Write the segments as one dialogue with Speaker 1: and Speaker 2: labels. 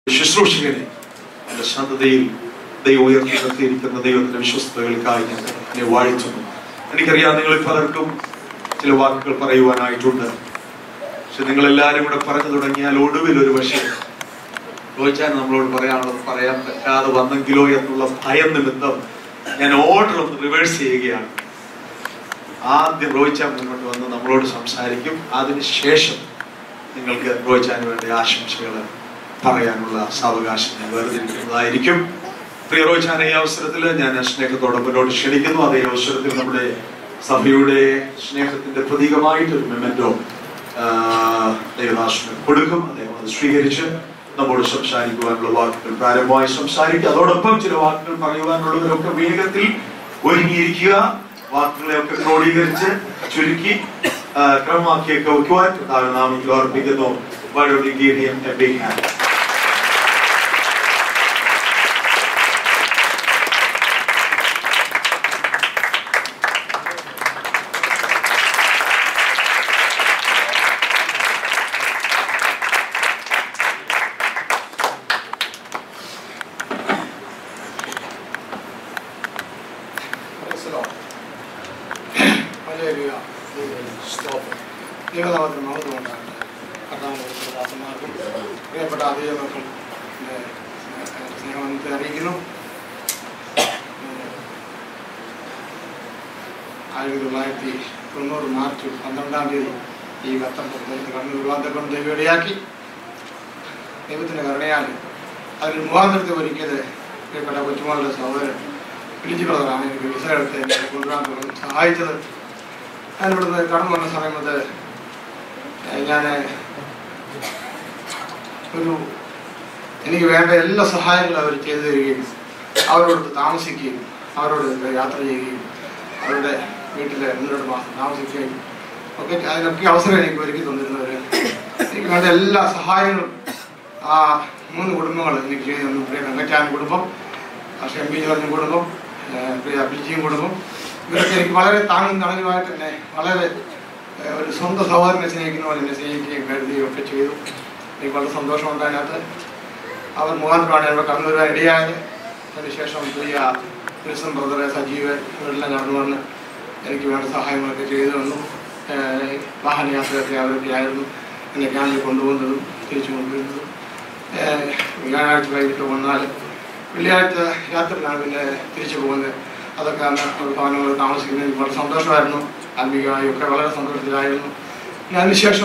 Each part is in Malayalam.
Speaker 1: ശുശ്രൂഷകനെ എൻ്റെ ശാന്തതയിൽ ദൈവം ഉയർത്തി നിർത്തിയിരിക്കുന്ന ദൈവത്തിന്റെ വിശ്വസ്തതകൾക്കായി ഞാൻ എന്നെ വാഴ്ത്തുന്നു. എനിക്കറിയാം നിങ്ങളിൽ പലർക്കും ചില വാക്കുകൾ പറയുവാനായിട്ടുണ്ട്. പക്ഷെ നിങ്ങളെല്ലാവരും കൂടെ പറഞ്ഞു തുടങ്ങിയാൽ ഒടുവിൽ ഒരു പക്ഷേ ചോദിച്ചാൽ നമ്മളോട് പറയാനുള്ളത് പറയാൻ പറ്റാതെ വന്നെങ്കിലോ എന്നുള്ള ഭയം നിമിത്തം ഞാൻ ഓർഡർ ഒന്ന് റിവേഴ്സ് ചെയ്യുകയാണ്. ആദ്യം റോയിച്ചാൻ മുന്നോട്ട് വന്ന് നമ്മളോട് സംസാരിക്കും. അതിനുശേഷം നിങ്ങൾക്ക് റോയിച്ചാന് വേണ്ടി ആശംസകൾ പറയാനുള്ള സാവകാശം ഞാൻ വേർതിരിക്കുന്നതായിരിക്കും. പ്രിയ റോയിച്ചാൻ, ഈ അവസരത്തിൽ ഞാൻ സ്നേഹത്തോടെ മുന്നോട്ട് ക്ഷണിക്കുന്നു. അതേ അവസരത്തിൽ നമ്മുടെ സഭയുടെ സ്നേഹത്തിന്റെ പ്രതീകമായിട്ടൊരു മെമ്മന്റോ ദൈവദാസന് കൊടുക്കും. അദ്ദേഹം അത് സ്വീകരിച്ച് നമ്മോട് സംസാരിക്കുവാനുള്ള വാക്കുകൾ പ്രാരംഭമായി സംസാരിക്കുക. അതോടൊപ്പം ചില വാക്കുകൾ പറയുവാനുള്ളവരൊക്കെ വേഗത്തിൽ ഒരുങ്ങിയിരിക്കുക. വാക്കുകളെയൊക്കെ ക്രോഡീകരിച്ച് ചുരുക്കി ക്രമമാക്കിയൊക്കെ വയ്ക്കുവാൻ നാമത്തിൽ ഓർപ്പിക്കുന്നു. Why don't we give him a big hand?
Speaker 2: ദൈവനാമത്തിന് മഹത്വം ഉണ്ടാകട്ടെ. കർത്താവിനും പ്രിയപ്പെട്ട ദൈവമക്കൾ സ്നേഹത്തെ അറിയിക്കുന്നു. 1990 മാർച്ച് 12 ഈ കത്തം കണ്ണൂർ വിവാദത്തെ കൊണ്ട് ദൈവം ഇടയാക്കി. ദൈവത്തിന്റെ കരുണയാൽ അതിന് മുഖാന്തരത്തെ ഒരുക്കിയത് പ്രിയപ്പെട്ട കൊച്ചുമകളുടെ സഹോദരൻ പിലിജി ബ്രദറാണ്. എനിക്ക് വിസ എടുത്ത് കൊണ്ടുവരാൻ സഹായിച്ചത്. ഞാനിവിടുന്ന് കടന്നു വന്ന സമയത്ത് ഞാൻ എനിക്ക് വേണ്ട എല്ലാ സഹായങ്ങളും അവർ ചെയ്തു തരികയും അവരോട് താമസിക്കുകയും അവരോട് യാത്ര ചെയ്യുകയും അവരുടെ വീട്ടിൽ 1-2 മാസം താമസിക്കുകയും ഒക്കെ അതിനൊക്കെ അവസരം എനിക്ക് ഒരുക്കി തന്നിരുന്നവർ. എനിക്ക് വേണ്ട എല്ലാ സഹായങ്ങളും ആ 3 കുടുംബങ്ങൾ എനിക്ക് ചെയ്തു തന്നു. പ്രിയ വെങ്കച്ചാൻ കുടുംബം, ഷെമ്പി ജോർജ് കുടുംബം, പ്രിയ പിലിജിയും കുടുംബം. ഇവരൊക്കെ എനിക്ക് വളരെ താങ്ങും തണലുമായിട്ട് തന്നെ വളരെ ഒരു സ്വന്തം സഹോദരനെ സ്നേഹിക്കുന്ന പോലെ എന്നെ സ്നേഹിക്കുകയും കരുതുകയും ഒക്കെ ചെയ്തു. എനിക്ക് വളരെ സന്തോഷമുണ്ട്. അതിനകത്ത് അവർ മുഖാന്തരമാണ് ഞങ്ങൾ കടന്നു വരാൻ ഇടയായത്. അതിനുശേഷം പ്രിയ ക്രിസ്ത്യൻ ബ്രദറെ സജീവ് ഇവരെല്ലാം കടന്നു വന്ന് എനിക്ക് വേണ്ട സഹായങ്ങളൊക്കെ ചെയ്തു തന്നു. വാഹനയാത്രയൊക്കെ അവരൊക്കെ ആയിരുന്നു എന്നെ ക്യാമ്പിൽ കൊണ്ടുപോകുന്നതും തിരിച്ചു കൊണ്ടുവരുന്നതും. വ്യാഴാഴ്ച വൈകിട്ട് വന്നാൽ വെള്ളിയാഴ്ച രാത്രിയിലാണ് പിന്നെ തിരിച്ചു പോകുന്നത്. അതൊക്കെ അന്ന് ഭവനങ്ങൾ താമസിക്കുന്നത് എനിക്ക് വളരെ സന്തോഷമായിരുന്നു. ആത്മീയമായി ഒക്കെ വളരെ സന്തോഷത്തിലായിരുന്നു. അതിനുശേഷം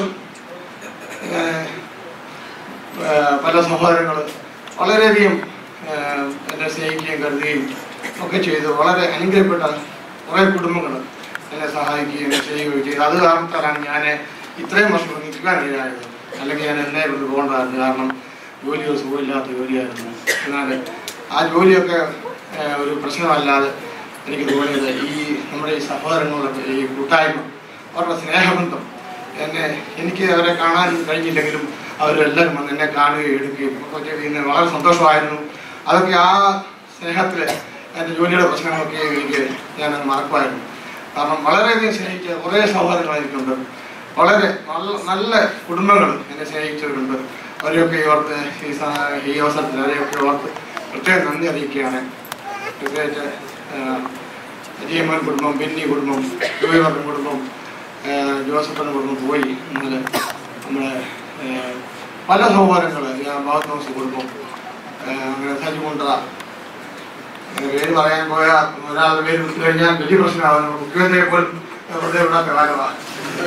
Speaker 2: പല സഹോദരങ്ങൾ വളരെയധികം എന്നെ സ്നേഹിക്കുകയും കരുതുകയും ഒക്കെ ചെയ്തു. വളരെ അനുഗ്രഹപ്പെട്ട കുറേ കുടുംബങ്ങൾ എന്നെ സഹായിക്കുകയും ചെയ്യുകയും ചെയ്തു. അത് കാരണത്താലാണ് ഞാൻ ഇത്രയും വർഷം നിൽക്കാൻ ഇടയായത്. അല്ലെങ്കിൽ ഞാൻ എന്നെ കൊണ്ട് പോകേണ്ടതായിരുന്നു. കാരണം ജോലിയോ സുഖമില്ലാത്ത ജോലിയായിരുന്നു. എന്നാൽ ആ ജോലിയൊക്കെ ഒരു പ്രശ്നമല്ലാതെ എനിക്ക് തോന്നിയത് ഈ നമ്മുടെ ഈ സഹോദരങ്ങളുടെ ഈ കൂട്ടായ്മ, അവരുടെ സ്നേഹബന്ധം എനിക്ക് അവരെ കാണാൻ കഴിഞ്ഞില്ലെങ്കിലും അവരെല്ലാവരും വന്ന് എന്നെ കാണുകയും എടുക്കുകയും ഒക്കെ ചെയ്യുന്നത് വളരെ സന്തോഷമായിരുന്നു. അതൊക്കെ ആ സ്നേഹത്തിൽ എൻ്റെ ജോലിയുടെ പ്രശ്നങ്ങളൊക്കെ എനിക്ക് ഞാനത് മറക്കുമായിരുന്നു. കാരണം വളരെയധികം സ്നേഹിച്ച കുറേ സഹോദരങ്ങൾ എനിക്കുണ്ട്. വളരെ നല്ല കുടുംബങ്ങൾ എന്നെ സ്നേഹിച്ചവരുണ്ട്. അവരെയൊക്കെ ഓർത്ത് ഈ അവസരത്തിൽ അവരെയൊക്കെ ഓർത്ത് പ്രത്യേകം നന്ദി അറിയിക്കുകയാണ്. പ്രത്യേകിച്ച് അജയമൻ കുടുംബം, ബെന്നി കുടുംബം, ജോയിവറിൻ്റെ കുടുംബം, ജോസഫിൻ്റെ കുടുംബം പോയി. എന്നാൽ നമ്മുടെ പല സഹോദരങ്ങൾ, ബാത്മോസ് കുടുംബം, അങ്ങനെ സജിമുണ്ട, പേര് പറയാൻ പോയാൽ ഒരാളുടെ പേര് വിട്ടു കഴിഞ്ഞാൽ വലിയ പ്രശ്നമാകുന്നു. മുഖ്യമന്ത്രിയെ പോലും വെറുതെ വിടാത്ത കാലമാണ്.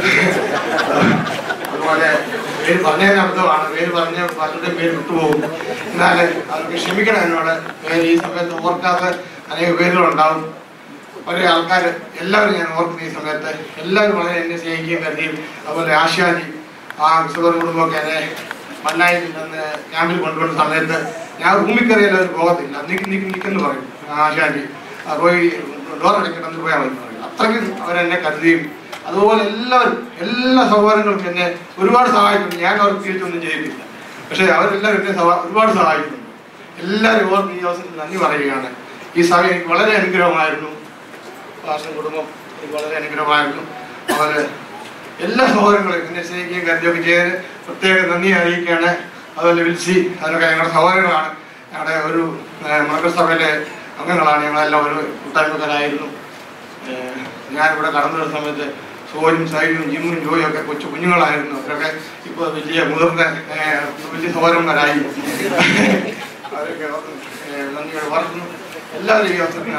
Speaker 2: അതുപോലെ പേര് പറഞ്ഞതിന് അർത്ഥമാണ്. പേര് പറഞ്ഞ പലരുടെയും പേര് വിട്ടുപോകും. എന്നാൽ അവർക്ക് ക്ഷമിക്കണം എന്നോട്. പേര് ഈ സമയത്ത് ഓർക്കാത്ത അനേക പേരുകളുണ്ടാവും. പല ആൾക്കാർ എല്ലാവരും ഞാൻ ഓർക്കുന്ന ഈ സമയത്ത് എല്ലാവരും വളരെ എന്നെ സ്നേഹിക്കുകയും കരുതിയും. അതുപോലെ ആശാജി, ആ വിശുദ്ധ കുടുംബമൊക്കെ എന്നെ മല്ലായിൽ നിന്ന് ക്യാമ്പിൽ കൊണ്ടുവന്ന സമയത്ത് ഞാൻ റൂമിൽ കയറിയാൽ അവർ പോകത്തില്ല. നിൽക്കെന്ന് പറയും ആശാജി. റോയ് ഡോറടയ്ക്കണമെന്ന് പോയാൽ മതി പറയും. അത്രയ്ക്കും അവരെന്നെ കരുതിയും. അതുപോലെ എല്ലാവരും എല്ലാ സഹോദരങ്ങൾക്കും എന്നെ ഒരുപാട് സഹായിക്കുന്നു. ഞാൻ അവർക്ക് തിരിച്ചൊന്നും ചെയ്തിട്ടില്ല. പക്ഷേ അവരെല്ലാവരും എന്നെ ഒരുപാട് സഹായിക്കുന്നു. എല്ലാവരും ഓർക്ക് ഈ അവസരത്തിൽ നന്ദി പറയുകയാണ്. ഈ സഭ എനിക്ക് വളരെ അനുഗ്രഹമായിരുന്നു. ഭാഷൻ കുടുംബം എനിക്ക് വളരെ അനുഗ്രഹമായിരുന്നു. അതുപോലെ എല്ലാ സഹോദരങ്ങളും എന്നെ സ്നേഹിക്കുകയും കരുതുകയൊക്കെ ചെയ്ത് പ്രത്യേക നന്ദി അറിയിക്കുകയാണ്. അതുപോലെ വിൽസി, അതിനൊക്കെ ഞങ്ങളുടെ സഹോദരങ്ങളാണ്. ഞങ്ങളുടെ ഒരു മന്ത്രിസഭയിലെ അംഗങ്ങളാണ്. ഞങ്ങളെല്ലാം ഒരു കൂട്ടായ്മക്കാരായിരുന്നു. ഞാനിവിടെ കടന്നു വരുന്ന സമയത്ത് സോനും സൈനും ജിമ്മും ജോയും ഒക്കെ കൊച്ചു കുഞ്ഞുങ്ങളായിരുന്നു. അവരൊക്കെ ഇപ്പോൾ വലിയ മുതിർന്ന വലിയ സഹോദരന്മാരായി. അവരൊക്കെ നന്ദിയോട് വളർത്തുന്നു. എല്ലാവരും ഈ അവസരത്തിൽ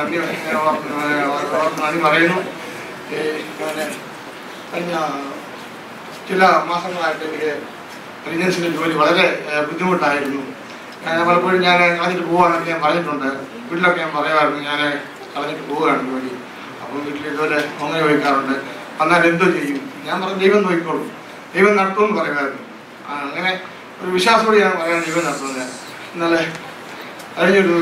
Speaker 2: നന്ദി പറയുന്നു. കഴിഞ്ഞ ചില മാസങ്ങളായിട്ട് എനിക്ക് പ്രീജൻസിൻ്റെ ജോലി വളരെ ബുദ്ധിമുട്ടായിരുന്നു. പലപ്പോഴും ഞാൻ കളഞ്ഞിട്ട് പോകാനൊക്കെ ഞാൻ പറഞ്ഞിട്ടുണ്ട്. വീട്ടിലൊക്കെ ഞാൻ പറയുമായിരുന്നു ഞാൻ കളഞ്ഞിട്ട് പോവുകയാണ് ജോലി. അപ്പം വീട്ടിൽ ഇതുപോലെ അങ്ങനെ ചോദിക്കാറുണ്ട്, വന്നാൽ എന്തോ ചെയ്യും? ഞാൻ പറഞ്ഞു ദൈവം നോക്കിക്കോളും, ദൈവം നടത്തുമെന്ന് പറയുമായിരുന്നു. അങ്ങനെ ഒരു വിശ്വാസത്തോടെ ഞാൻ പറയാൻ ദൈവം നടത്തുന്നത്. ഇന്നലെ കഴിഞ്ഞൊരു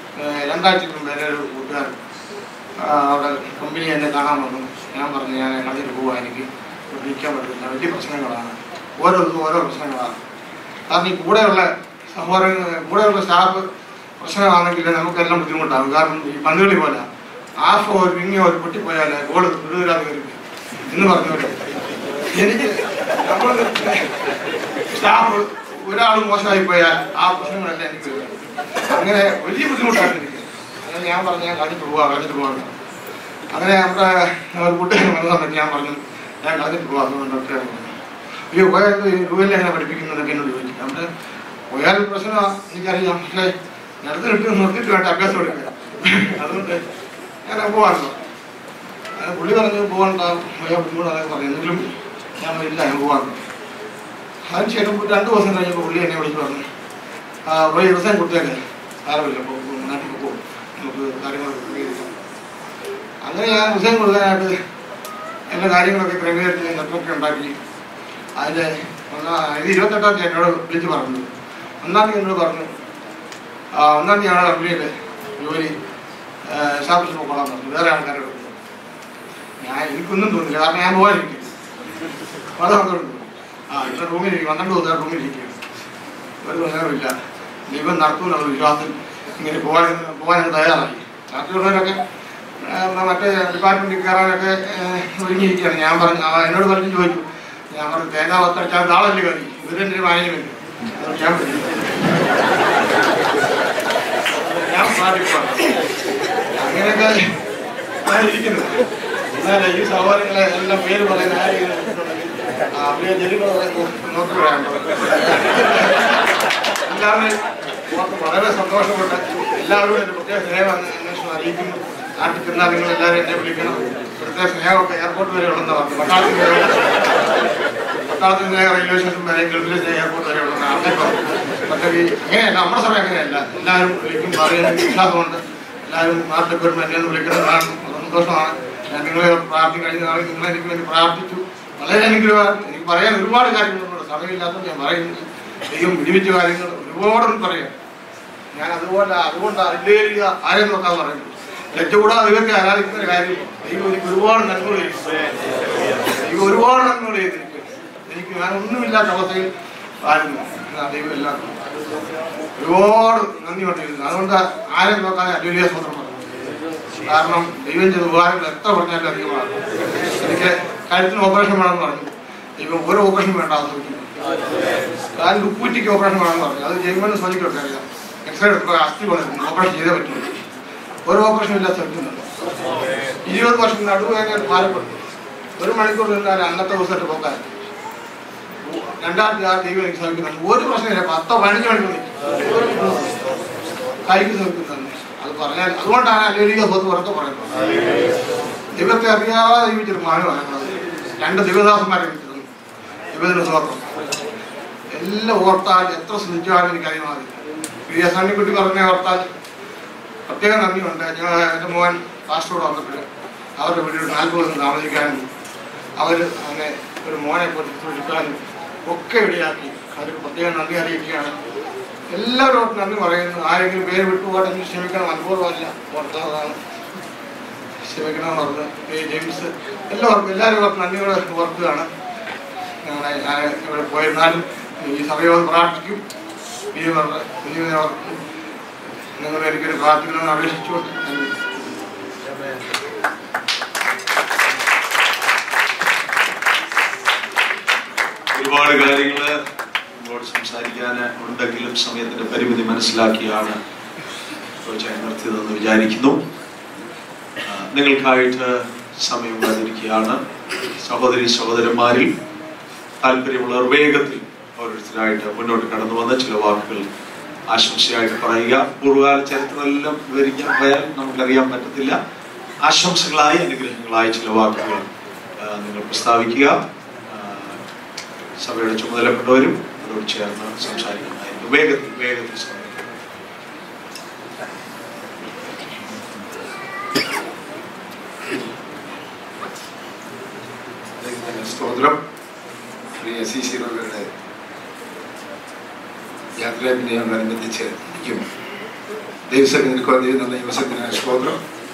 Speaker 2: 2 ആഴ്ചക്ക് മുമ്പ് എൻ്റെ ഒരു കൂട്ടുകാരൻ അവിടെ കമ്പനി എന്നെ കാണാൻ വന്നു. ഞാൻ പറഞ്ഞു ഞാൻ കളഞ്ഞിട്ട് പോകാൻ എനിക്ക് നിൽക്കാൻ പറ്റില്ല, വലിയ പ്രശ്നങ്ങളാണ്, ഓരോ ദിവസവും ഓരോ പ്രശ്നങ്ങളാണ്. കാരണം ഈ കൂടെയുള്ള കൂടെയുള്ള സ്റ്റാഫ് പ്രശ്നമാണെങ്കിൽ നമുക്കെല്ലാം ബുദ്ധിമുട്ടാകും. കാരണം ഈ പന്തുകളി പോലെ ഹാഫ് ഒരു വിങ്ങോ ഒരു പൊട്ടിപ്പോയാൽ ഗോള് വിടുതരാതെ കയറി എന്ന് പറഞ്ഞുകൊണ്ട് എനിക്ക് നമ്മൾ സ്റ്റാഫ് ഒരാൾ മോശമായി പോയാൽ ആ പ്രശ്നങ്ങളെല്ലാം എനിക്ക് വരും. അങ്ങനെ വലിയ ബുദ്ധിമുട്ടായിരുന്നു എനിക്ക്. അങ്ങനെ ഞാൻ പറഞ്ഞു ഞാൻ കളഞ്ഞിട്ട് പോകാം. അങ്ങനെ നമ്മുടെ കൂട്ടുകാരൻ വന്ന സമയത്ത് ഞാൻ പറഞ്ഞു ഞാൻ കളഞ്ഞിട്ട് പോകാമെന്നൊക്കെ അയ്യോ പോയാൽ രൂപയിൽ എങ്ങനെ പഠിപ്പിക്കുന്നതൊക്കെ എന്നോട് ചോദിച്ചു. നമ്മുടെ പോയാൽ പ്രശ്നമാണ് എനിക്കറിയാം, പക്ഷേ നിർത്തിയിട്ട് വേണ്ട അഭ്യാസം എടുക്കുക. അതുകൊണ്ട് ഞാൻ പോകാറുണ്ടോ പുള്ളി പറഞ്ഞു പോകണ്ട ബുദ്ധിമുട്ടാണെന്നൊക്കെ പറഞ്ഞു. എങ്കിലും ഞാൻ ഇല്ല ഞാൻ പോകാറുണ്ട്. അതിനുശേഷം 2 ദിവസം കഴിഞ്ഞപ്പോൾ പുള്ളി എന്നെ വിളിച്ച് പറഞ്ഞു ഒരു ദിവസം കൊടുത്തേക്ക് സാരമില്ല, നാട്ടിൽ പോകും, നമുക്ക് കാര്യങ്ങളൊക്കെ ക്രമീകരിക്കാം. അങ്ങനെ ഞാൻ ദിവസം കൊടുക്കാനായിട്ട് എല്ലാ കാര്യങ്ങളൊക്കെ ക്രമീകരിച്ച് നെറ്റ്വർക്ക് ഉണ്ടാക്കി. അതിൻ്റെ ഇത് 28-ാം തീയതി എന്നോട് വിളിച്ച് പറഞ്ഞത്. 1-ാം തീയതി എന്നോട് പറഞ്ഞു 1-ാം തീയതി ഞങ്ങളുടെ കമ്പനിയിൽ ജോലി സ്ഥാപിച്ച് പോകോളാൻ പറഞ്ഞു. വേറെ ആൾക്കാരോട് എനിക്കൊന്നും തോന്നില്ല, കാരണം ഞാൻ പോകാനിരിക്കും. വളരെ സന്തോഷം. ഇത്ര റൂമിലിരിക്കും, 12 ദിവസം റൂമിലിരിക്കുകയാണ്, ഒരു പ്രശ്നവുമില്ല. ദൈവം നടത്തുമെന്നുള്ള വിശ്വാസം ഇങ്ങനെ പോകാൻ തയ്യാറായി. ബാക്കിയുള്ളവരൊക്കെ മറ്റേ ഡിപ്പാർട്ട്മെൻറ്റിൽ കയറാനൊക്കെ ഒരുങ്ങിയിരിക്കുകയാണ്. ഞാൻ പറഞ്ഞു എന്നോട് പറഞ്ഞു ചോദിച്ചു, ഞാൻ പറഞ്ഞു തേങ്ങ വത്തടിച്ചാൽ നാളല്ലേ കറി, ഇവരെൻ്റെ മാനേജ്മെൻറ്റ് ഞാൻ സാധിപ്പാണ്. അങ്ങനെയൊക്കെ ഇരിക്കുന്നത്. എന്നാൽ ഈ സഹോദരങ്ങളെ എല്ലാം പേര് പറയുന്ന നോക്കി പറയാൻ എല്ലാവരും വളരെ സന്തോഷപ്പെട്ട് എല്ലാവരും എൻ്റെ പ്രത്യേക സ്നേഹം അന്വേഷണം അറിയിക്കുന്നു. നാട്ടിൽ ചെന്നാൽ നിങ്ങൾ എല്ലാവരും എന്നെ വിളിക്കണം. പ്രത്യേക സ്നേഹമൊക്കെ എയർപോർട്ട് വരെ ഉള്ളതെന്ന് പറഞ്ഞു. പട്ടാളത്തിൻ്റെ റെയിൽവേ സ്റ്റേഷൻ വരെ ഗൾഫിലെ എയർപോർട്ട് വരെ ഉള്ളതെന്ന് ആദ്യം പറഞ്ഞു. പക്ഷേ അങ്ങനെയല്ല, നമ്മുടെ സമയം അങ്ങനെയല്ല. എല്ലാവരും വിളിക്കും, പറയുന്ന വിശ്വാസമുണ്ട്. എല്ലാവരും നാട്ടിൽ വരുമ്പോൾ എന്നെ ഒന്ന് വിളിക്കുന്നതാണ്. സന്തോഷമാണ്. ഞാൻ നിങ്ങളെ കഴിഞ്ഞ നാളിൽ നിങ്ങളെനിക്ക് വേണ്ടി പ്രാർത്ഥിച്ചു. വളരെ അനുഗ്രഹമാണ്. എനിക്ക് പറയാൻ ഒരുപാട് കാര്യങ്ങളുണ്ട്, സമയമില്ലാത്തത് ഞാൻ പറയുന്നത്. ദൈവം വിടിവിച്ച കാര്യങ്ങൾ ഒരുപാടൊന്നും പറയാം. ഞാൻ അതുകൊണ്ട് അതിലേറിയ ആരെയും നോക്കാൻ പറയുന്നു. ലജ്ജകൂടാതെ ദൈവത്തെ ആരാധിക്കുന്ന കാര്യം ദൈവം എനിക്ക് ഒരുപാട് നന്മകൾ ചെയ്തിരിക്കും. എനിക്ക് ഞാൻ ഒന്നുമില്ലാത്ത അവസ്ഥയിൽ ആയിരുന്നു. ദൈവം എല്ലാം ഒരുപാട് നന്ദി കൊണ്ടിരിക്കുന്നു. അതുകൊണ്ട് ആരെയും നോക്കാതെ അല്ലേലൂയ സ്തോത്രം പറഞ്ഞു. കാരണം ദൈവം ചെയ്ത ഉപകാരങ്ങൾ എത്ര പറഞ്ഞാലും അധികമാണ്. എനിക്ക് കഴുത്തിന് ഓപ്പറേഷൻ വേണമെന്ന് പറഞ്ഞു. ദൈവം ഒരു ഓപ്പറേഷൻ വേണ്ട ആസ്വദിക്കുന്നു. കാലിൽ ഉപ്പൂറ്റിക്ക് ഓപ്പറേഷൻ വേണമെന്ന് പറഞ്ഞു. അത് ജൈവന് ശ്രമിക്കൊക്കെ അറിയാം. എക്സ്റേ എടുക്കുക, അസ്ഥി കൊണ്ടിരുന്നു, ഓപ്പറേഷൻ ചെയ്തേ പറ്റുള്ളൂ. ഒരു ഓപ്പറേഷൻ ഇല്ല ശ്രമിക്കുന്നുണ്ട്. 20 വർഷം നടുവേദന ഭാരപ്പെട്ടു. 1 മണിക്കൂർ നിന്നാൽ അന്നത്തെ ദിവസമായിട്ട് പോക്കാൻ 2-ാം തീയതി ദൈവം എനിക്ക് ശ്രമിക്കുന്നുണ്ട്. ഒരു പ്രശ്നമില്ല, 10-15 മണിക്കൂർ കൈക്ക് ശ്രമിക്കുന്നുണ്ട്. അത് പറഞ്ഞാൽ അതുകൊണ്ടാണ് അല്ലേലൂയ സ്വത്ത് പുറത്ത് പറയുന്നത്. ദൈവത്തെ അറിയാതെ ജീവിച്ചൊരു മാനമാണ്. 2 ദിവദാസന്മാരെ വിളിച്ചിരുന്നു. ദൈവത്തിന് സ്വത്രം എല്ലാം ഓർത്താൽ എത്ര ശ്രദ്ധിച്ചാലും എനിക്കറിയാം. പ്രിയ സണ്ണിക്കുട്ടി പറഞ്ഞ ഓർത്താൽ പ്രത്യേകം നന്ദിയുണ്ട്. ഞങ്ങൾ എൻ്റെ മോൻ കാസർഗോഡ് വന്നപ്പോൾ അവരുടെ വീട്ടിൽ 40 ദിവസം താമസിക്കാനും അവർ അങ്ങനെ ഒരു മോനെ പോലെ സൂക്ഷിക്കാനും ഒക്കെ ഇടയാക്കി. അതിന് പ്രത്യേകം നന്ദി അറിയിക്കുകയാണ്. എല്ലാവരോടും നന്ദി പറയുന്നു. ആരെങ്കിലും പേര് വിട്ടുപോകട്ടെങ്കിൽ ക്ഷമിക്കണം, അനുഭവമല്ല ഓർത്തതാണ്, ക്ഷമിക്കണമെന്ന് പറഞ്ഞ് ജെയിംസ് എല്ലാവരും നന്ദിയോടെ ഓർക്കുകയാണ്. ഞങ്ങളെ ഇവിടെ പോയിരുന്നാലും ഈ സഭയോട് പ്രാർത്ഥിക്കും. നിങ്ങൾ എനിക്കൊരു പ്രാർത്ഥിക്കണമെന്ന് അപേക്ഷിച്ചുകൊണ്ട്
Speaker 1: ഒരുപാട് കാര്യങ്ങള് നിങ്ങളോട് സംസാരിക്കാൻ ഉണ്ടെങ്കിലും സമയത്തിന്റെ പരിമിതി മനസ്സിലാക്കിയാണ് നിർത്തിയതെന്ന് വിചാരിക്കുന്നു. നിങ്ങൾക്കായിട്ട് സമയം വന്നിരിക്കുകയാണ്. സഹോദരി സഹോദരന്മാരിൽ താല്പര്യമുള്ളവർ വേഗത്തിൽ ഓരോരുത്തരായിട്ട് മുന്നോട്ട് കടന്നു വന്ന് ചില വാക്കുകൾ ആശംസയായിട്ട് പറയുക. പൂർവ്വകാല ചരിത്രമെല്ലാം വിവരിക്കാൻ പോയാൽ നമുക്കറിയാൻ പറ്റത്തില്ല. ആശംസകളായി അനുഗ്രഹങ്ങളായി ചില വാക്കുകൾ നിങ്ങൾ പ്രസ്താവിക്കുക. സഭയുടെ ചുമതലപ്പെട്ടവരും അതോട് ചേർന്ന് സംസാരിക്കുന്നതായിരിക്കും. വേഗത്തിൽ
Speaker 3: സ്തോത്രം. പ്രിയ CC റോയുടെ യാത്രയോടനുബന്ധിച്ച് എനിക്കും ദൈവസഭയിൽ നിൽക്കുവാൻ ദൈവം തന്ന ദിവസത്തിനായ സ്തോത്രം.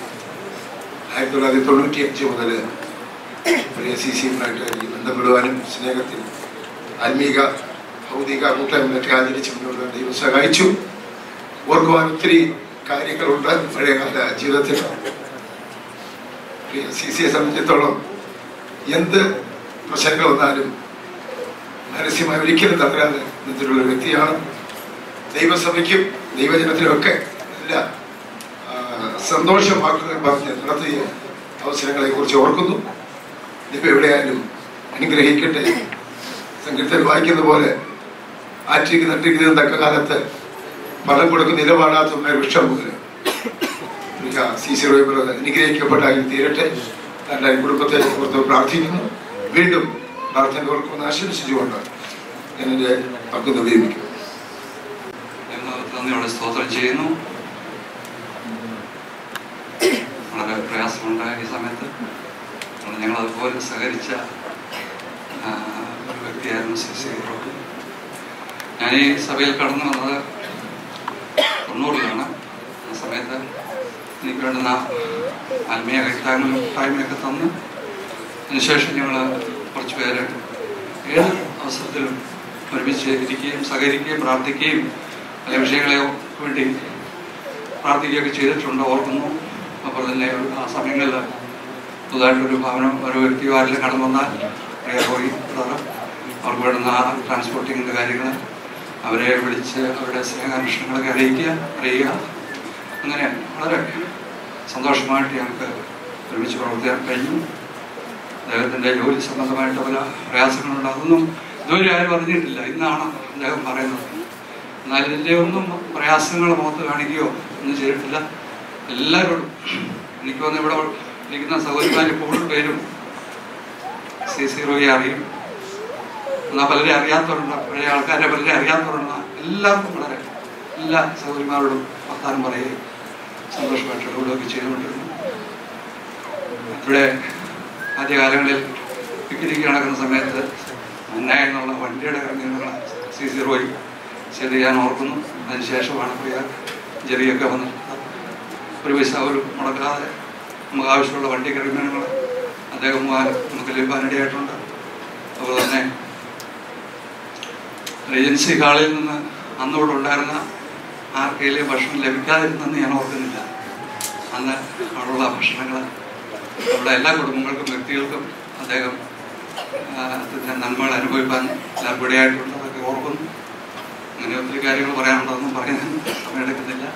Speaker 3: 1995 മുതൽ പ്രിയ CCയുമായിട്ട് ബന്ധപ്പെടുവാനും സ്നേഹത്തിൽ ആത്മീക ഭൗതിക കൂട്ടായ്മയൊക്കെ ആചരിച്ച് മുന്നോട്ട് ദൈവം സഹായിച്ചു. ഓർക്കുവാൻ ഒത്തിരി കാര്യങ്ങളുണ്ട് പഴയകാല ജീവിതത്തിൽ. പ്രിയ CCയെ സംബന്ധിച്ചിടത്തോളം എന്ത് പ്രശ്നങ്ങൾ വന്നാലും രഹസ്യമായി ഒരിക്കലും തകരാതെ നിന്നിട്ടുള്ള വ്യക്തിയാണ്. ദൈവസഭയ്ക്കും ദൈവജനത്തിനുമൊക്കെ എല്ലാ സന്തോഷം വാക്കുകൾ പറഞ്ഞ് നടത്തിയ അവസരങ്ങളെ കുറിച്ച് ഓർക്കുന്നു. ഇപ്പം എവിടെയായാലും അനുഗ്രഹിക്കട്ടെ. സംഗീതത്തിൽ വായിക്കുന്ന പോലെ ആറ്റിക്ക് നട്ടിരിക്കുന്ന തക്ക കാലത്ത് പണം കൊടുക്കുന്ന നിലപാടാത്ത വൃക്ഷം പോലെ CC റോയ് അനുഗ്രഹിക്കപ്പെട്ടായി തീരട്ടെ. തൻ്റെ കുടുംബത്തെ ഓർത്ത് പ്രാർത്ഥിക്കുന്നു. വീണ്ടും പ്രാർത്ഥന ഓർക്കുമെന്ന് ആശംസിച്ചുകൊണ്ട് ഞാൻ എൻ്റെ പങ്കുന്ന ഉപയോഗിക്കും.
Speaker 4: നന്ദിയോടെ സ്തോത്രം ചെയ്യുന്നു. വളരെ പ്രയാസമുണ്ടായ ഈ സമയത്ത് ഞങ്ങൾ അതുപോലെ സഹകരിച്ച ഒരു വ്യക്തിയായിരുന്നു CC റോയ്. ഞാൻ ഈ സഭയിൽ കടന്നു വന്നത് 90-ലാണ്. ആ സമയത്ത് എനിക്ക് വേണ്ടുന്ന ആത്മീയ കൂട്ടായ്മയൊക്കെ തന്ന് അതിനുശേഷം ഞങ്ങൾ കുറച്ച് പേര് ഏത് അവസരത്തിലും ഒരുമിച്ച് ഇരിക്കുകയും സഹകരിക്കുകയും പ്രാർത്ഥിക്കുകയും പല വിഷയങ്ങളെ വേണ്ടി പ്രാർത്ഥിക്കുകയൊക്കെ ചെയ്തിട്ടുണ്ട്, ഓർക്കുന്നു. അപ്പോൾ തന്നെ ആ സമയങ്ങളിൽ പുതുതായിട്ടൊരു ഭവനം ഒരു വ്യക്തി ആരിലും കടന്നു വന്നാൽ പോയി അവർക്ക് വേണ്ടുന്ന ട്രാൻസ്പോർട്ടിങ്ങിൻ്റെ കാര്യങ്ങൾ അവരെ വിളിച്ച് അവരുടെ സ്നേഹാന്വേഷണങ്ങളൊക്കെ അറിയുക. അങ്ങനെ വളരെ സന്തോഷമായിട്ട് ഞങ്ങൾക്ക് ഒരുമിച്ച് പ്രവർത്തിക്കാൻ കഴിഞ്ഞു. അദ്ദേഹത്തിൻ്റെ ജോലി സംബന്ധമായിട്ട് പല പ്രയാസങ്ങളുണ്ട്. അതൊന്നും ഇതുവരെ ആരും അറിഞ്ഞിട്ടില്ല. ഇന്നാണ് അദ്ദേഹം പറയുന്നത്. എന്നാൽ ഇതിൻ്റെ ഒന്നും പ്രയാസങ്ങൾ മുഖത്ത് കാണിക്കുകയോ ഒന്നും ചെയ്തിട്ടില്ല. എല്ലാവരോടും എനിക്ക് വന്ന് ഇവിടെ ഇരിക്കുന്ന സഹോദരിമാർ കൂടുതൽ പേരും CC റോയെ അറിയും. എന്നാൽ പലരെ അറിയാത്തവരുണ്ട്, പഴയ ആൾക്കാരെ പലരെ അറിയാത്തവരുണ്ട്. എല്ലാവർക്കും വളരെ എല്ലാ സഹോദരിമാരോടും വർത്താനം പറയുകയും സന്തോഷമായിട്ട് ഇടപെടുകയൊക്കെ ചെയ്തുകൊണ്ടിരുന്നു. ഇവിടെ ആദ്യകാലങ്ങളിൽ പിക്നിക്ക് നടക്കുന്ന സമയത്ത് മന്ന എന്നുള്ള വണ്ടിയുടെ ക്രമീകരണങ്ങൾ CC റോയ് ചെയ്ത് ഞാൻ ഓർക്കുന്നു. അതിനുശേഷമാണ് പ്രിയ ജെറിയൊക്കെ വന്നിട്ടുള്ളത്. ഒരു പൈസ ഒരു മുടക്കാതെ നമുക്ക് ആവശ്യമുള്ള വണ്ടി ക്രമീകരണങ്ങൾ അദ്ദേഹം നമുക്ക് ലഭ്യമാനിടയായിട്ടുണ്ട്. അതുപോലെ തന്നെ റേജൻസി ഹാളിൽ നിന്ന് അന്നിവിടെ ഉണ്ടായിരുന്ന ആർക്കെങ്കിലും ഭക്ഷണം ലഭിക്കാതിരുന്നെന്ന് ഞാൻ ഓർക്കുന്നില്ല. അന്ന് അവിടെയുള്ള ഭക്ഷണങ്ങൾ നമ്മുടെ എല്ലാ കുടുംബങ്ങൾക്കും വ്യക്തികൾക്കും അദ്ദേഹം നന്മകൾ അനുഭവിക്കാൻ എല്ലാവർക്കും ഇടയായിട്ടുള്ളതൊക്കെ ഓർക്കുന്നു. അങ്ങനെ ഒത്തിരി കാര്യങ്ങൾ പറയാനുള്ളതൊന്നും പറയാൻ സമയമെടുക്കുന്നില്ല.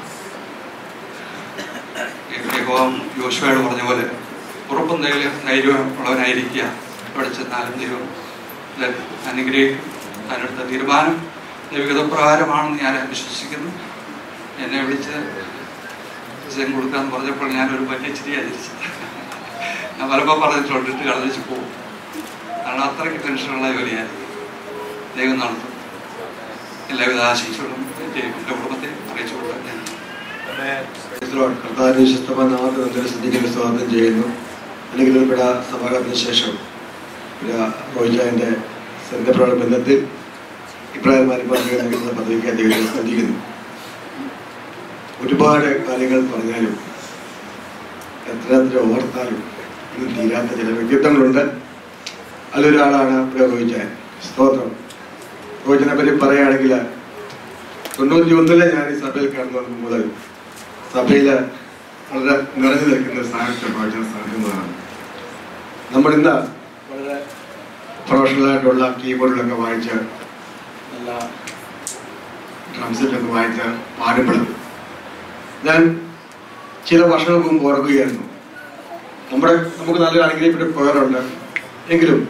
Speaker 4: യോശുവയോട് പറഞ്ഞ പോലെ ഉറപ്പും ധൈര്യവും ഉള്ളവനായിരിക്കുക. ഇവിടെ ചെന്നാലും ദൈവം അനുഗ്രഹിക്കും. അതിനടുത്ത തീരുമാനം ദൈവികതപ്രകാരമാണെന്ന് ഞാൻ വിശ്വസിക്കുന്നു. എന്നെ വിളിച്ച് വിജയം കൊടുക്കാമെന്ന് പറഞ്ഞപ്പോൾ ഞാനൊരു വലിയ ചിരിയാണ് ചിരിച്ചത്. ഞാൻ പലപ്പോൾ പറഞ്ഞിട്ടുണ്ട്, ഇട്ട് കളഞ്ഞിച്ച് പോകും. കാരണം അത്രയ്ക്ക് ടെൻഷനുള്ള ജോലിയായിരുന്നു. ദൈവം നടത്തും. എല്ലാവിധ ആശംസകളും എൻ്റെ കുടുംബത്തെ അറിയിച്ചു കൊടുക്കാൻ ഞാൻ
Speaker 5: സ്വാഗതം ചെയ്യുന്നു. അല്ലെങ്കിൽ ഇവിടെ സമാഗമത്തിന് ശേഷം റോയ്ജാൻ്റെ സെൻറ്ററുടെ ബന്ധത്തിൽ ഇപ്രായമാരിക്കുന്ന പദവിക്ക് അദ്ദേഹത്തെ സ്പന്ദിക്കുന്നു. ഒരുപാട് കാര്യങ്ങൾ പറഞ്ഞാലും എത്ര ഓർത്താലും ഇന്ന് തീരാത്ത ചില വ്യക്തിത്വങ്ങളുണ്ട്. അതിലൊരാളാണ് ഇവിടെ റോയ്ജാൻ. സ്തോത്രം. റോയ്ജനെ പറ്റി പറയുകയാണെങ്കിൽ 91 ഞാൻ ഈ സഭയിൽ കടന്നു വന്നത് മുതൽ സഭയിൽ വളരെ നിറഞ്ഞു നിൽക്കുന്ന സാഹിത്യ പ്രവചന സാധ്യതകളാണ്. നമ്മളിന്ന് വളരെ പ്രൊഫഷണലായിട്ടുള്ള കീബോർഡിലൊക്കെ വായിച്ച് നല്ല ഡ്രംസെറ്റൊക്കെ വായിച്ച പാടുന്നത് ഞാൻ ചില വർഷങ്ങൾക്ക് മുമ്പ് ഓർക്കുകയായിരുന്നു. നമുക്ക് നല്ലൊരു അനുഗ്രഹിക്കപ്പെട്ട പേരുണ്ട്. എങ്കിലും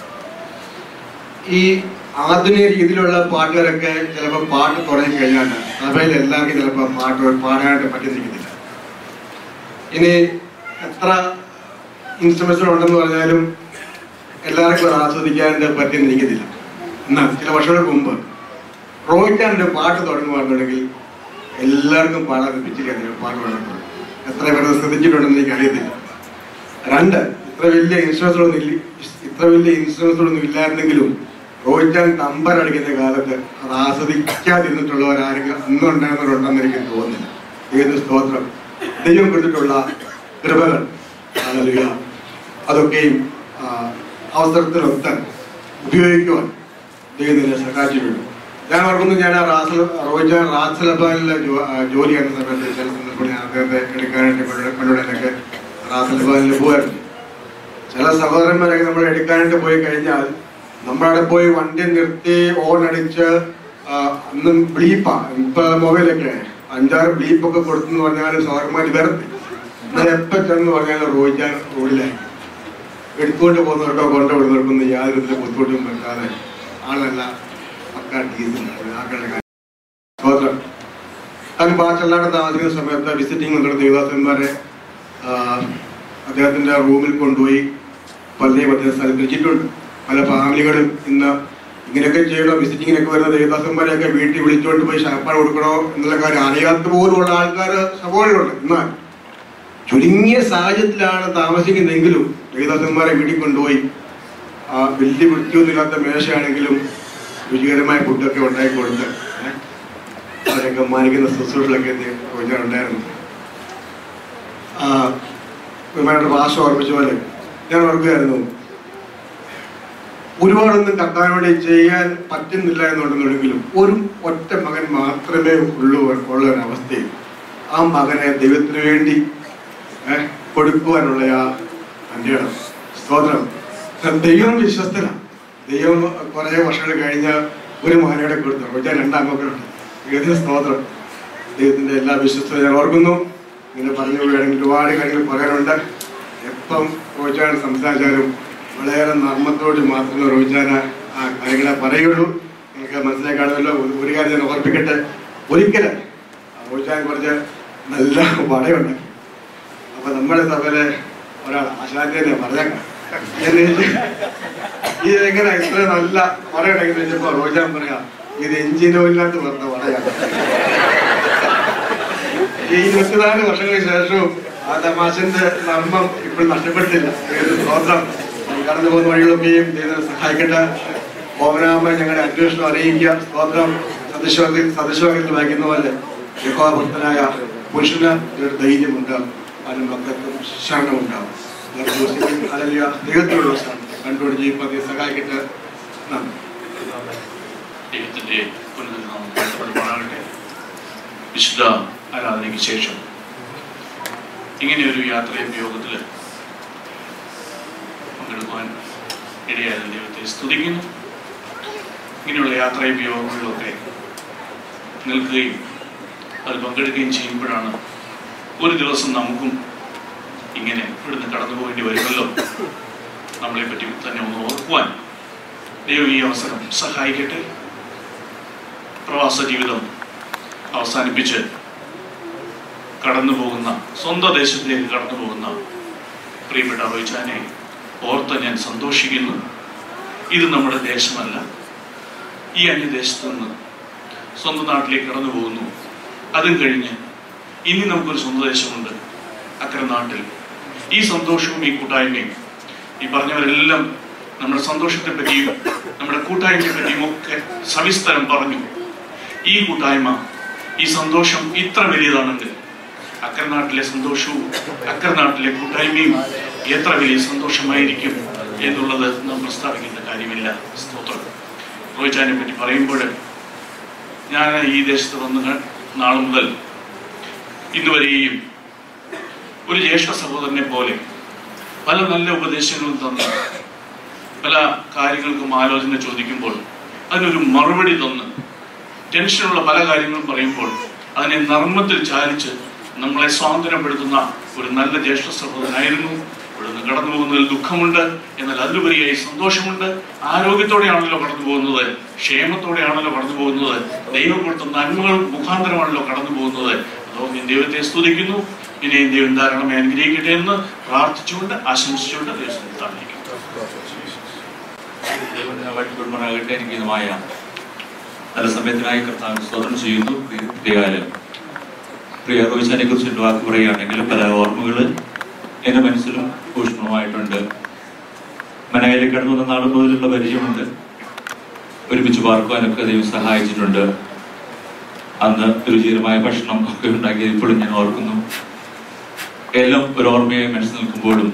Speaker 5: ഈ ആധുനിക രീതിയിലുള്ള പാട്ടുകാരൊക്കെ ചിലപ്പോൾ പാട്ട് തുടങ്ങി കഴിഞ്ഞാൽ സഭയിൽ എല്ലാവർക്കും ചിലപ്പോൾ പാടാനായിട്ട് പറ്റുന്നിരിക്കുന്നില്ല. ഇനി എത്ര ഇൻസ്ട്രുമെന്റ്സുകൾ ഉണ്ടെന്ന് പറഞ്ഞാലും എല്ലാവർക്കും അത് ആസ്വദിക്കാനായിട്ട് പറ്റുന്നിരിക്കുന്നില്ല. എന്നാൽ ചില വർഷങ്ങൾക്ക് മുമ്പ് റോയ്ക്കാൻ്റെ പാട്ട് തുടങ്ങുകയാണെന്നുണ്ടെങ്കിൽ എല്ലാവർക്കും പാടാൻ പിച്ചിക്കാൻ പാട്ട് പാടുന്നത് എത്ര പേര് ശ്രദ്ധിച്ചിട്ടുണ്ടെന്ന് എനിക്ക് അറിയത്തില്ല. രണ്ട്, ഇത്ര വലിയ ഇൻസ്ട്രുമെന്റ്സുകളൊന്നും ഇല്ലായിരുന്നെങ്കിലും റോയ്ക്കാൻ നമ്പർ അടിക്കുന്ന കാലത്ത് അത് ആസ്വദിക്കാതിരുന്നിട്ടുള്ളവരാരെങ്കിലും അന്നുണ്ടായിരുന്നവരുണ്ടെന്ന് എനിക്ക് തോന്നുന്നില്ല. ഏത് സ്തോത്രം, ദൈവം കൊടുത്തിട്ടുള്ള കൃപകൾ അതൊക്കെയും അവസരത്തിനൊത്ത് ഉപയോഗിക്കുവാൻ ദൈവത്തിനെ സഹായിച്ചിട്ടുണ്ട്. ഞാൻ ഓർക്കുന്നു, ഞാൻ റോയ്ക്കാൻ റാസലബാനിലെ ജോലി ചെയ്യുന്ന സമയത്ത് ചില സന്ദർഭത്തിൽ ഞാൻ അദ്ദേഹത്തെ എടുക്കാനായിട്ട് കൊണ്ടുവിടാനൊക്കെ റാസലബാനിൽ പോകുമായിരുന്നു. ചില സഹോദരന്മാരൊക്കെ നമ്മൾ എടുക്കാനായിട്ട് പോയി കഴിഞ്ഞാൽ നമ്മളവിടെ പോയി വണ്ടി നിർത്തി ഓൺ അടിച്ച് അന്നും ബ്ലീപ്പാ, ഇപ്പൊ മൊബൈലൊക്കെ 5-6 ബ്ലീപ്പൊക്കെ കൊടുത്തെന്ന് പറഞ്ഞാൽ സഹോദരന്മാർ വരത്തി. എന്നാൽ എപ്പോൾ ചെന്ന് പറഞ്ഞാൽ റോയ്ക്കാൻ റോഡിലായി എടുത്തുകൊണ്ട് പോകുന്നവർക്കോ കൊണ്ടുവിടുന്നവർക്കൊന്നും യാതൊരു വിധത്തിലും ബുദ്ധിമുട്ടും വെക്കാതെ ആളല്ല പക്കാ ഡീസൽ സ്തോത്രം. താൻ ബാച്ചല്ലാണ്ട് താമസിക്കുന്ന സമയത്ത് വിസിറ്റിംഗ് വന്നിട്ട് ദേവദാസന്മാരെ അദ്ദേഹത്തിന്റെ റൂമിൽ കൊണ്ടുപോയി പലരെയും അദ്ദേഹം സ്ഥലത്തിരിച്ചിട്ടുണ്ട്. പല ഫാമിലികളും ഇന്ന് ഇങ്ങനെയൊക്കെ ചെയ്യണം, വിസിറ്റിങ്ങിനൊക്കെ വരുന്ന ദേവദാസന്മാരെയൊക്കെ വീട്ടിൽ വിളിച്ചുകൊണ്ട് പോയി ശാപ്പാട് കൊടുക്കണോ എന്നുള്ള കാര്യം അറിയാത്ത പോലുള്ള ആൾക്കാർ സഭകളിലുണ്ട്. എന്നാൽ ചുരുങ്ങിയ സാഹചര്യത്തിലാണ് താമസിക്കുന്നതെങ്കിലും ദേവദാസന്മാരെ വീട്ടിൽ കൊണ്ടുപോയി വലിയ വൃത്തിയൊന്നുമില്ലാത്ത മേശയാണെങ്കിലും രുചികരമായ ഫുഡൊക്കെ ഉണ്ടാക്കി കൊടുത്ത് അവരൊക്കെ മാനിക്കുന്ന ശുശ്രൂഷകളൊക്കെ ഉണ്ടായിരുന്നു. ഭാഷ ഓർമ്മിച്ച പോലെ ഞാൻ ഓർക്കുകയായിരുന്നു, ഒരുപാടൊന്നും കർത്താവിനോട് ചെയ്യാൻ പറ്റുന്നില്ല എന്നുണ്ടെന്നുണ്ടെങ്കിലും ഒരു ഒറ്റ മകൻ മാത്രമേ ഉള്ള ഒരവസ്ഥയിൽ ആ മകനെ ദൈവത്തിന് വേണ്ടി കൊടുക്കുവാനുള്ള എൻ്റെ സ്തോത്രം. ദൈവം വിശ്വസ്തനാണ്. ദൈവം കുറേ വർഷങ്ങൾ കഴിഞ്ഞ ഒരു മകനോടെ കൊടുത്തു. റോയ്ക്കാൻ 2 മക്കളുണ്ട്. ദൈവത്തിന് സ്തോത്രം. ദൈവത്തിൻ്റെ എല്ലാ വിശ്വസ്തത ഞാൻ ഓർക്കുന്നു. ഇങ്ങനെ പറഞ്ഞു പോവുകയാണെങ്കിൽ ഒരുപാട് കാര്യങ്ങൾ പറയാനുണ്ട്. എപ്പം റോയ്ക്കാൻ സംസാരിച്ചാലും വളരെ നർമ്മത്തോട് മാത്രമേ റോയ്ച്ചാൻ ആ കാര്യങ്ങളെ പറയുള്ളൂ. നിങ്ങൾക്ക് മനസ്സിലാക്കാണല്ലോ. ഒരു കാര്യം ഞാൻ ഓർപ്പിക്കട്ടെ, ഒരിക്കലും റോയ്ച്ചാൻ കുറച്ച് നല്ല വടയുണ്ട്. അപ്പൊ നമ്മുടെ സഭയിലെ ഒരാൾ ആശാന്തിനെ പറഞ്ഞേക്കാം, ഇതെങ്ങനെ ഇത്ര നല്ല വടയുണ്ടെങ്കിൽ വെച്ചപ്പോ റോയ്ച്ചാൻ പറയാം, ഇത് എഞ്ചിനോ ഇല്ലാത്ത പറഞ്ഞ വടയാണ്. ഈ 24 വർഷങ്ങൾക്ക് ശേഷവും ആ തമാശന്റെ നർമ്മം ഇപ്പോഴും നഷ്ടപ്പെട്ടില്ല. സ്തോത്രം. കടന്നു പോകുന്ന വഴികളൊക്കെയും ദൈവം സഹായിക്കട്ടെ. ഓമനാമ ഞങ്ങളുടെ അന്വേഷണം അറിയിക്കുക. സ്തോത്രം. സദൃശവാക്യത്തിൽ വായിക്കുന്ന പോലെ യഹോവഭക്തനായ പുരുഷന് ധൈര്യമുണ്ടാവും, അതിന് മക്കൾക്കും ശരണമുണ്ടാവും. ദൈവത്തിലുള്ള കണ്ടുകൊണ്ട് ജീവിക്കാൻ സഹായിക്കട്ടെ.
Speaker 6: ദൈവത്തിന്റെ പുനരുദ്ധാനമാകട്ടെ. വിശുദ്ധ ആരാധനയ്ക്ക് ശേഷം ഇങ്ങനെയൊരു യാത്രയപ്പ് പങ്കെടുക്കുവാൻ ഇടയായ ദൈവത്തെ സ്തുതിക്കുന്നു. ഇങ്ങനെയുള്ള യാത്രയപ്പ് യോഗങ്ങളിലൊക്കെ നിൽക്കുകയും അത് പങ്കെടുക്കുകയും ചെയ്യുമ്പോഴാണ് ഒരു ദിവസം നമുക്കും ഇങ്ങനെ ഇവിടുന്ന് കടന്നു പോകേണ്ടി വരുമല്ലോ, നമ്മളെ പറ്റി തന്നെ ഒന്ന് ഓർക്കുവാൻ ദൈവം ഈ അവസരം സഹായിക്കട്ടെ. പ്രവാസ ജീവിതം അവസാനിപ്പിച്ച് കടന്നു പോകുന്ന, സ്വന്തം ദേശത്തേക്ക് കടന്നു പോകുന്ന പ്രിയപ്പെട്ട റോയ്ച്ചാനെ ഓർത്ത് ഞാൻ സന്തോഷിക്കുന്നു. ഇത് നമ്മുടെ ദേശമല്ല. ഈ അന്യദേശത്ത് നിന്ന് സ്വന്തം നാട്ടിലേക്ക് കടന്നു പോകുന്നു. അതും കഴിഞ്ഞ് ഇനി നമുക്കൊരു സ്വന്തം ദേശമുണ്ട് അക്കരെ നാട്ടിൽ. ഈ സന്തോഷവും ഈ കൂട്ടായ്മയും ഈ പറഞ്ഞവരെല്ലാം നമ്മുടെ സന്തോഷത്തെ പറ്റിയും നമ്മുടെ കൂട്ടായ്മയെ പറ്റിയും ഒക്കെ സവിസ്തരം പറഞ്ഞു. ഈ കൂട്ടായ്മ, ഈ സന്തോഷം ഇത്ര വലിയതാണെങ്കിൽ അക്കരെ നാട്ടിലെ സന്തോഷവും അക്കരെ നാട്ടിലെ കൂട്ടായ്മയും എത്ര വലിയ സന്തോഷമായിരിക്കും എന്നുള്ളത് നാം പ്രസ്താവിക്കേണ്ട കാര്യമില്ല. സ്തോത്രം. റോയ്ച്ചാനെ പറ്റി പറയുമ്പോൾ ഞാൻ ഈ ദേശത്ത് വന്ന നാൾ മുതൽ ഇന്നുവരെയും ഒരു ജ്യേഷ്ഠ സഹോദരനെ പോലെ പല നല്ല ഉപദേശങ്ങളും തന്ന് പല കാര്യങ്ങൾക്കും ആലോചന ചോദിക്കുമ്പോൾ അതിനൊരു മറുപടി തന്ന് ടെൻഷനുള്ള പല കാര്യങ്ങളും പറയുമ്പോൾ അതിനെ നർമ്മത്തിൽ ചാലിച്ച് നമ്മളെ സ്വാതന്ത്ര്യപ്പെടുത്തുന്ന ഒരു നല്ല ജ്യേഷ്ഠ സഹോദരനായിരുന്നു. ഇവിടുന്ന് കടന്നു പോകുന്നതിൽ ദുഃഖമുണ്ട്, എന്നാൽ അതിലുപരിയായി സന്തോഷമുണ്ട്. ആരോഗ്യത്തോടെയാണല്ലോ കടന്നു പോകുന്നത്, ക്ഷേമത്തോടെയാണല്ലോ കടന്നു പോകുന്നത്, ദൈവം കൊടുത്ത നന്മകൾ മുഖാന്തരമാണല്ലോ കടന്നു പോകുന്നത്. അതോ ഞാൻ ദൈവത്തെ സ്തുതിക്കുന്നു. ഇനിയും ദൈവം ധാരാളം അനുഗ്രഹിക്കട്ടെ എന്ന് പ്രാർത്ഥിച്ചുകൊണ്ട് ആശംസിച്ചുകൊണ്ട് ദൈവസ്ഥാനിക്കും.
Speaker 7: അനുഗ്രഹീതമായ നല്ല സമയത്തിനായി കർത്താവിന് സ്തോത്രം ചെയ്യുന്നു. പ്രിയ റോയിച്ചാനെ കുറിച്ച് എൻ്റെ വാക്ക് പറയുകയാണെങ്കിൽ പല ഓർമ്മകൾ എൻ്റെ മനസ്സിലും ഊഷ്മമായിട്ടുണ്ട്. മനയിലേക്ക് കടന്നു വന്ന നാൾ മുതലുള്ള പരിചയമുണ്ട്. ഒരുമിച്ച് പാർക്കുവാനൊക്കെ ദൈവം സഹായിച്ചിട്ടുണ്ട്. അന്ന് രുചികരമായ ഭക്ഷണം ഒക്കെ ഉണ്ടാക്കിയത് ഇപ്പോഴും ഞാൻ ഓർക്കുന്നു. എല്ലാം ഒരു ഓർമ്മയായി മനസ്സിൽ നിൽക്കുമ്പോഴും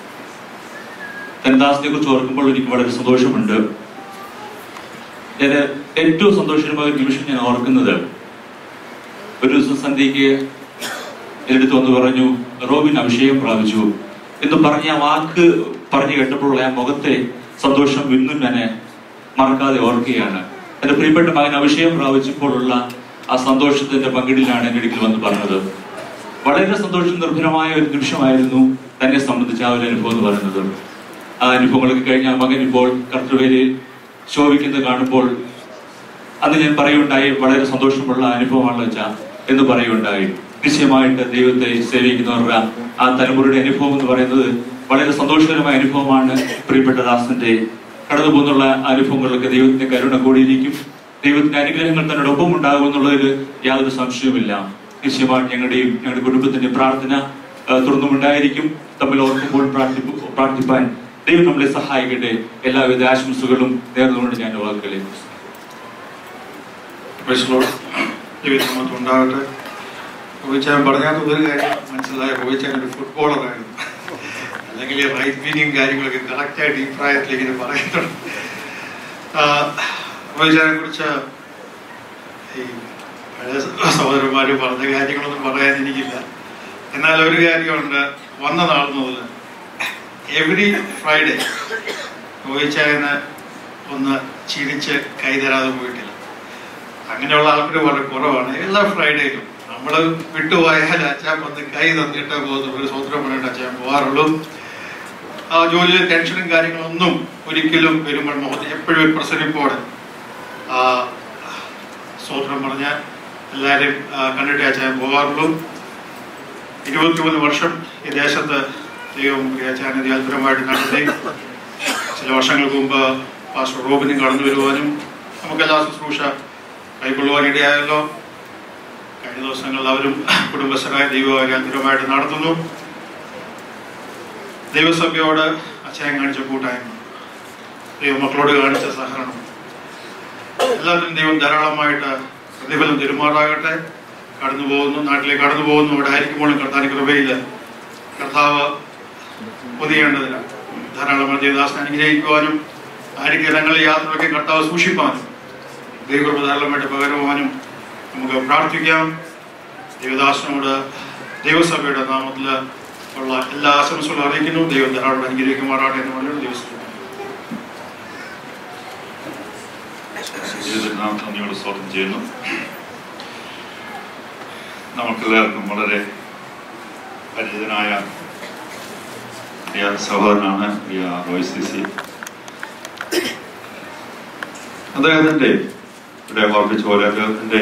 Speaker 7: ദാസിനെ കുറിച്ച് ഓർക്കുമ്പോൾ എനിക്ക് വളരെ സന്തോഷമുണ്ട്. ഞാൻ ഏറ്റവും സന്തോഷകരമായ ഒരു നിമിഷം ഞാൻ ഓർക്കുന്നത്, ഒരു ദിവസം സന്ധ്യയ്ക്ക് എടുത്ത് വന്ന് പറഞ്ഞു, റോബിൻ അഭിഷേകം പ്രാപിച്ചു എന്ന് പറഞ്ഞ ആ വാക്ക് പറഞ്ഞു കേട്ടപ്പോഴുള്ള ആ മുഖത്തെ സന്തോഷം ഇന്നും ഞാൻ മറക്കാതെ ഓർക്കുകയാണ്. എന്റെ പ്രിയപ്പെട്ട മകൻ അഭിഷേകം പ്രാപിച്ചപ്പോഴുള്ള ആ സന്തോഷത്തിന്റെ പങ്കിടിലാണ് എന്റെ അടുക്കൽ വന്ന് പറഞ്ഞത്. വളരെ സന്തോഷം നിർഭരമായ ഒരു നിമിഷമായിരുന്നു തന്നെ സംബന്ധിച്ച് ആ ഒരു അനുഭവം എന്ന് പറയുന്നത്. ആ അനുഭവങ്ങളൊക്കെ കഴിഞ്ഞ ആ മകൻ ഇപ്പോൾ കർത്തൃവേലയിൽ ശോഭിക്കുന്നത് കാണുമ്പോൾ അന്ന് ഞാൻ പറയുണ്ടായി, വളരെ സന്തോഷമുള്ള അനുഭവമാണ് വെച്ചാൽ എന്ന് പറയുണ്ടായി. നിശ്ചയമായിട്ട് ദൈവത്തെ സേവിക്കുന്നവരുടെ ആ തലമുറയുടെ അനുഭവം എന്ന് പറയുന്നത് വളരെ സന്തോഷകരമായ അനുഭവമാണ്. പ്രിയപ്പെട്ട ദാസന്റെ കടന്നു പോകുന്നുള്ള അനുഭവങ്ങളൊക്കെ ദൈവത്തിന്റെ കരുണ കൂടിയിരിക്കും, ദൈവത്തിന്റെ അനുഗ്രഹങ്ങൾ തന്നോടൊപ്പം ഉണ്ടാകും എന്നുള്ളതിൽ യാതൊരു സംശയവുമില്ല. നിശ്ചയമായിട്ട് ഞങ്ങളുടെ കുടുംബത്തിന്റെ പ്രാർത്ഥന തുറന്നുമുണ്ടായിരിക്കും. തമ്മിൽ ഓർക്കുമ്പോൾ പ്രാർത്ഥിപ്പാൻ ദൈവം നമ്മളെ സഹായിക്കട്ടെ. എല്ലാവിധ ആശംസകളും നേർന്നുകൊണ്ട് ഞാൻ വാക്കുകളിലേക്ക്
Speaker 2: ഉണ്ടാകട്ടെ. റോയിച്ചാൻ പറഞ്ഞാൽ ഒരു കാര്യം മനസ്സിലായ, റോയിച്ചാൻ ഒരു ഫുട്ബോളറായിരുന്നു. അല്ലെങ്കിൽ റൈറ്റ് മീനിങ് കാര്യങ്ങളൊക്കെ കറക്റ്റായിട്ട് ഈ പ്രായത്തിൽ ഇങ്ങനെ പറയുന്നുണ്ട്. റോയിച്ചാനെ കുറിച്ച് ഈ പഴയ സഹോദരന്മാര് പറഞ്ഞ കാര്യങ്ങളൊന്നും പറയാൻ എനിക്കില്ല. എന്നാൽ ഒരു കാര്യമുണ്ട്, വന്ന നാൾ മുതൽ എവറി ഫ്രൈഡേ റോയിച്ചായന് ഒന്ന് ചിരിച്ച് കൈതരാതെ പോയിട്ടില്ല. അങ്ങനെയുള്ള ആൾക്കാർ വളരെ കുറവാണ്. എല്ലാ ഫ്രൈഡേയിലും നമ്മൾ വിട്ടുപോയാൽ അച്ഛൻ വന്ന് കൈ തന്നിട്ട് പോകുന്ന ഒരു സ്വന്തം പണിയിട്ട് അച്ഛൻ പോകാറുള്ളൂ. ആ ജോലിയിൽ ടെൻഷനും കാര്യങ്ങളൊന്നും ഒരിക്കലും വരുമ്പോൾ മുഖത്ത് എപ്പോഴും ഒരു പ്രസരിപ്പോടെ സ്വന്തം പറഞ്ഞാൽ എല്ലാവരെയും കണ്ടിട്ട് അച്ഛൻ പോകാറുള്ളൂ. 23 വർഷം ഈ ദേശത്ത് ദൈവം അച്ഛനെ അത്ഭുതമായിട്ട് നടത്തി. ചില വർഷങ്ങൾക്ക് മുമ്പ് പാസ്റ്റർ റോബിനും കടന്നു വരുവാനും നമുക്കെല്ലാ ശുശ്രൂഷ കൈക്കൊള്ളുവാനിടയായല്ലോ. കഴിഞ്ഞ ദിവസങ്ങളിൽ അവരും കുടുംബസ്ഥരായ ദൈവം അത്ഭുതമായിട്ട് നടത്തുന്നു. ദൈവസഭയോട് അച്ഛൻ കാണിച്ച കൂട്ടായ്മ, ദൈവമക്കളോട് കാണിച്ച സഹകരണം, എല്ലാത്തിനും ദൈവം ധാരാളമായിട്ട് പ്രതിഫലം തെരുമാറാകട്ടെ. കടന്നു പോകുന്നു, നാട്ടിലേക്ക് കടന്നു പോകുന്നു. അവിടെ ആയിരിക്കുമ്പോഴും കർത്താവിന്റെ കൃപയില്ല കർത്താവ് പൊതിയേണ്ടതില്ല. ധാരാളം ദേവദാസനെ അനുഗ്രഹിക്കുവാനും ആയിരിക്കും ഞങ്ങളുടെ യാത്രയൊക്കെ കർത്താവ് സൂക്ഷിപ്പാനും ദൈവകൃപ ധാരാളമായിട്ട് പകരുവാനും നമുക്ക് പ്രാർത്ഥിക്കാം. ദേവദാസനോട് ദൈവസഭയുടെ നാമത്തിൽ ഉള്ള എല്ലാ ആശംസകളും അറിയിക്കുന്നു. ദൈവം ധാരാളം അനുഗ്രഹിക്കുമാറാട്ടെ എന്ന് പറഞ്ഞു ദിവസം
Speaker 8: നന്ദിയോട് സ്വാഗതം ചെയ്യുന്നു. നമുക്കെല്ലാവർക്കും വളരെ പരിചിതനായ സഹോദരനാണ് റോയ് CC. അദ്ദേഹത്തിന്റെ ഇവിടെ ഓർപ്പിച്ച പോലെ അദ്ദേഹത്തിന്റെ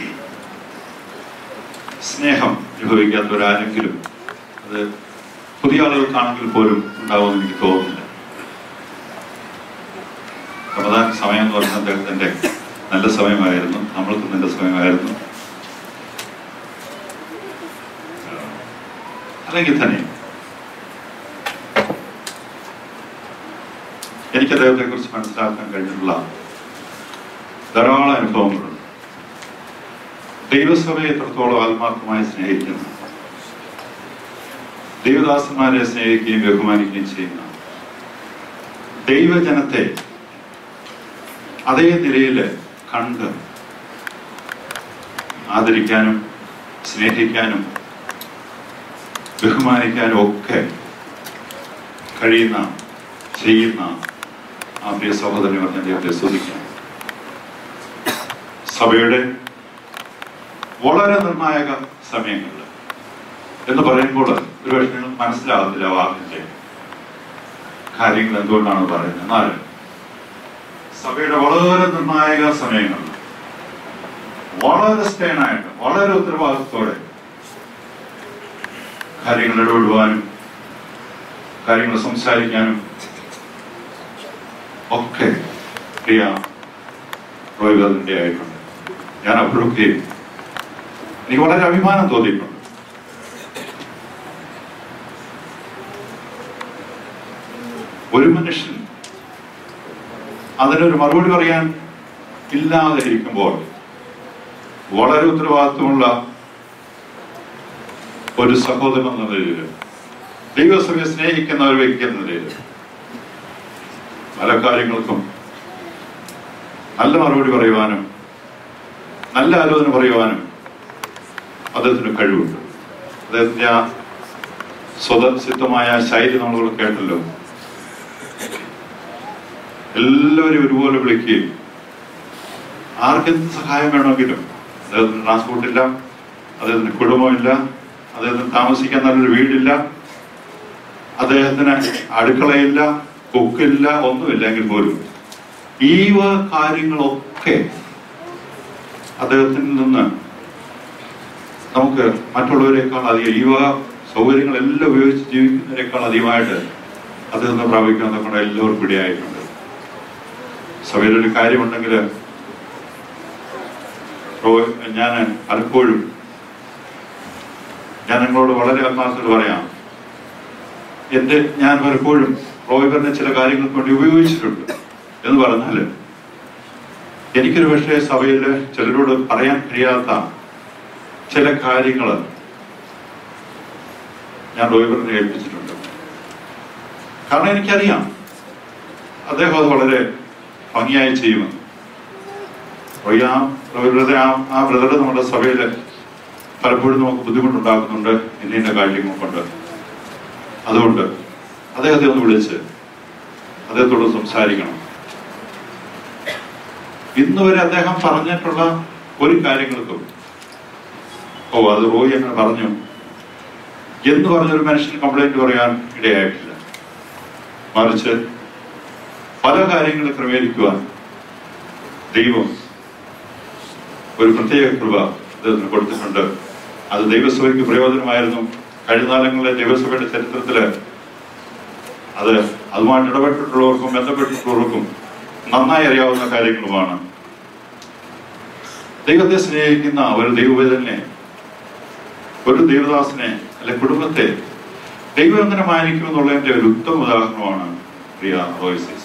Speaker 8: സ്നേഹം അനുഭവിക്കാത്തവരാരെങ്കിലും അത് പുതിയ ആളുകൾക്കാണെങ്കിൽ പോലും ഉണ്ടാവുമെന്ന് എനിക്ക് തോന്നുന്നില്ല. റമദാൻ സമയം എന്ന് പറഞ്ഞാൽ അദ്ദേഹത്തിന്റെ നല്ല സമയമായിരുന്നു, നമ്മൾക്ക് നല്ല സമയമായിരുന്നു. അല്ലെങ്കിൽ തന്നെ എനിക്ക് അദ്ദേഹത്തെ കുറിച്ച് മനസ്സിലാക്കാൻ കഴിഞ്ഞിട്ടുള്ള ധാരാളം അനുഭവങ്ങളുണ്ട്. ദൈവസഭയെ എത്രത്തോളം ആത്മാർത്ഥമായി സ്നേഹിക്കുന്ന, ദൈവദാസന്മാരെ സ്നേഹിക്കുകയും ബഹുമാനിക്കുകയും ചെയ്യുന്ന, ദൈവജനത്തെ അതേ നിലയിൽ കണ്ട് ആദരിക്കാനും സ്നേഹിക്കാനും ബഹുമാനിക്കാനും ഒക്കെ കഴിയുന്ന ചെയ്യുന്ന ആ പ്രിയ സഹോദരനെ പറഞ്ഞ ദൈവത്തെ സ്തുതിക്കാം. സഭയുടെ വളരെ നിർണായക സമയങ്ങളിൽ എന്ന് പറയുമ്പോൾ ഒരുപക്ഷെ നിങ്ങൾ മനസ്സിലാകത്തില്ല വാക്കിന്റെ കാര്യങ്ങൾ എന്തുകൊണ്ടാണ് പറയുന്നത്. എന്നാൽ സഭയുടെ വളരെ നിർണായക സമയങ്ങളിൽ വളരെ സ്റ്റേണായിട്ട് വളരെ ഉത്തരവാദിത്വത്തോടെ കാര്യങ്ങൾ ഇടപെടുവാനും കാര്യങ്ങൾ സംസാരിക്കാനും ഒക്കെ പ്രിയ റോയ്ബറിന്റെ ആയിട്ടുണ്ട്. ഞാൻ അപ്പോഴൊക്കെ എനിക്ക് വളരെ അഭിമാനം തോന്നിയിട്ടുണ്ട്. ഒരു മനുഷ്യൻ അതിനൊരു മറുപടി പറയാൻ ഇല്ലാതെ ഇരിക്കുമ്പോൾ വളരെ ഉത്തരവാദിത്വമുള്ള ഒരു സഹോദരൻ എന്ന നിലയിൽ, ദൈവസഭയെ സ്നേഹിക്കുന്ന ഒരു വ്യക്തി എന്ന നിലയിൽ പല കാര്യങ്ങൾക്കും നല്ല മറുപടി പറയുവാനും നല്ല ആലോചന പറയുവാനും അദ്ദേഹത്തിന് കഴിവുണ്ട്. അദ്ദേഹത്തിന്റെ ആ സ്വതസിദ്ധമായ ശൈലി നമ്മളിവിടെ കേട്ടല്ലോ. എല്ലാവരും ഒരുപോലെ വിളിക്കുകയും ആർക്കെന്ത് സഹായം വേണമെങ്കിലും, അദ്ദേഹത്തിന് ട്രാൻസ്പോർട്ടില്ല, അദ്ദേഹത്തിന് കുടുംബമില്ല, അദ്ദേഹത്തിന് താമസിക്കാൻ നല്ലൊരു വീടില്ല, അദ്ദേഹത്തിന് അടുക്കളയില്ല, കുക്കില്ല, ഒന്നുമില്ലെങ്കിൽ പോലും ഈ കാര്യങ്ങളൊക്കെ അദ്ദേഹത്തിൽ നിന്ന് നമുക്ക് മറ്റുള്ളവരെക്കാൾ അധികം ഈ സൗകര്യങ്ങളെല്ലാം ഉപയോഗിച്ച് ജീവിക്കുന്നതിനേക്കാൾ അധികമായിട്ട് അദ്ദേഹം പ്രാപിക്കാൻ നമ്മുടെ എല്ലാവർക്കും ഇടയായിട്ടുണ്ട്. സഭയിലൊരു കാര്യമുണ്ടെങ്കിൽ ഞാൻ പലപ്പോഴും ഞാൻ നിങ്ങളോട് വളരെ ആത്മാർത്ഥത്തോട് പറയാം, ഞാൻ പലപ്പോഴും റോയ്ബറിനെ ചില കാര്യങ്ങൾക്ക് വേണ്ടി ഉപയോഗിച്ചിട്ടുണ്ട് എന്ന് പറഞ്ഞാൽ എനിക്കൊരു പക്ഷേ സഭയിൽ ചിലരോട് പറയാൻ കഴിയാത്ത ചില കാര്യങ്ങൾ ഞാൻ റോയ്ബറിനെ ഏൽപ്പിച്ചിട്ടുണ്ട്. കാരണം എനിക്കറിയാം അദ്ദേഹം അത് വളരെ ഭംഗിയായി ചെയ്യുമെന്ന്. ആ ബ്രദർ നമ്മുടെ സഭയിൽ പലപ്പോഴും നമുക്ക് ബുദ്ധിമുട്ടുണ്ടാക്കുന്നുണ്ട് ഇന്ന കാര്യങ്ങൾ കൊണ്ട്. അതുകൊണ്ട് അദ്ദേഹത്തെ ഒന്ന് വിളിച്ച് അദ്ദേഹത്തോട് സംസാരിക്കണം. ഇന്ന് വരെ അദ്ദേഹം പറഞ്ഞിട്ടുള്ള ഒരു കാര്യങ്ങൾക്കും അത് റോയി അങ്ങനെ പറഞ്ഞു എന്ന് പറഞ്ഞൊരു മനുഷ്യന് കംപ്ലൈന്റ് പറയാൻ ഇടയായിട്ടില്ല. മറിച്ച് പല കാര്യങ്ങളും ക്രമീകരിക്കുവാൻ ദൈവം ഒരു പ്രത്യേക കൃപ അദ്ദേഹത്തിന് കൊടുത്തിട്ടുണ്ട്. അത് ദൈവസഭയ്ക്ക് പ്രയോജനമായിരുന്നു. കഴിഞ്ഞ കാലങ്ങളിലെ ദൈവസഭയുടെ ചരിത്രത്തില് അതുമായിട്ട് ഇടപെട്ടിട്ടുള്ളവർക്കും ബന്ധപ്പെട്ടിട്ടുള്ളവർക്കും നന്നായി അറിയാവുന്ന കാര്യങ്ങളുമാണ്. ദൈവത്തെ സ്നേഹിക്കുന്ന ഒരു ദൈവവേദനെ, ഒരു ദൈവദാസനെ അല്ലെ കുടുംബത്തെ ദൈവം എങ്ങനെ മാനിക്കുമെന്നുള്ളതിന്റെ ഒരു ഉത്തമ ഉദാഹരണമാണ് പ്രിയ റോയ് CC.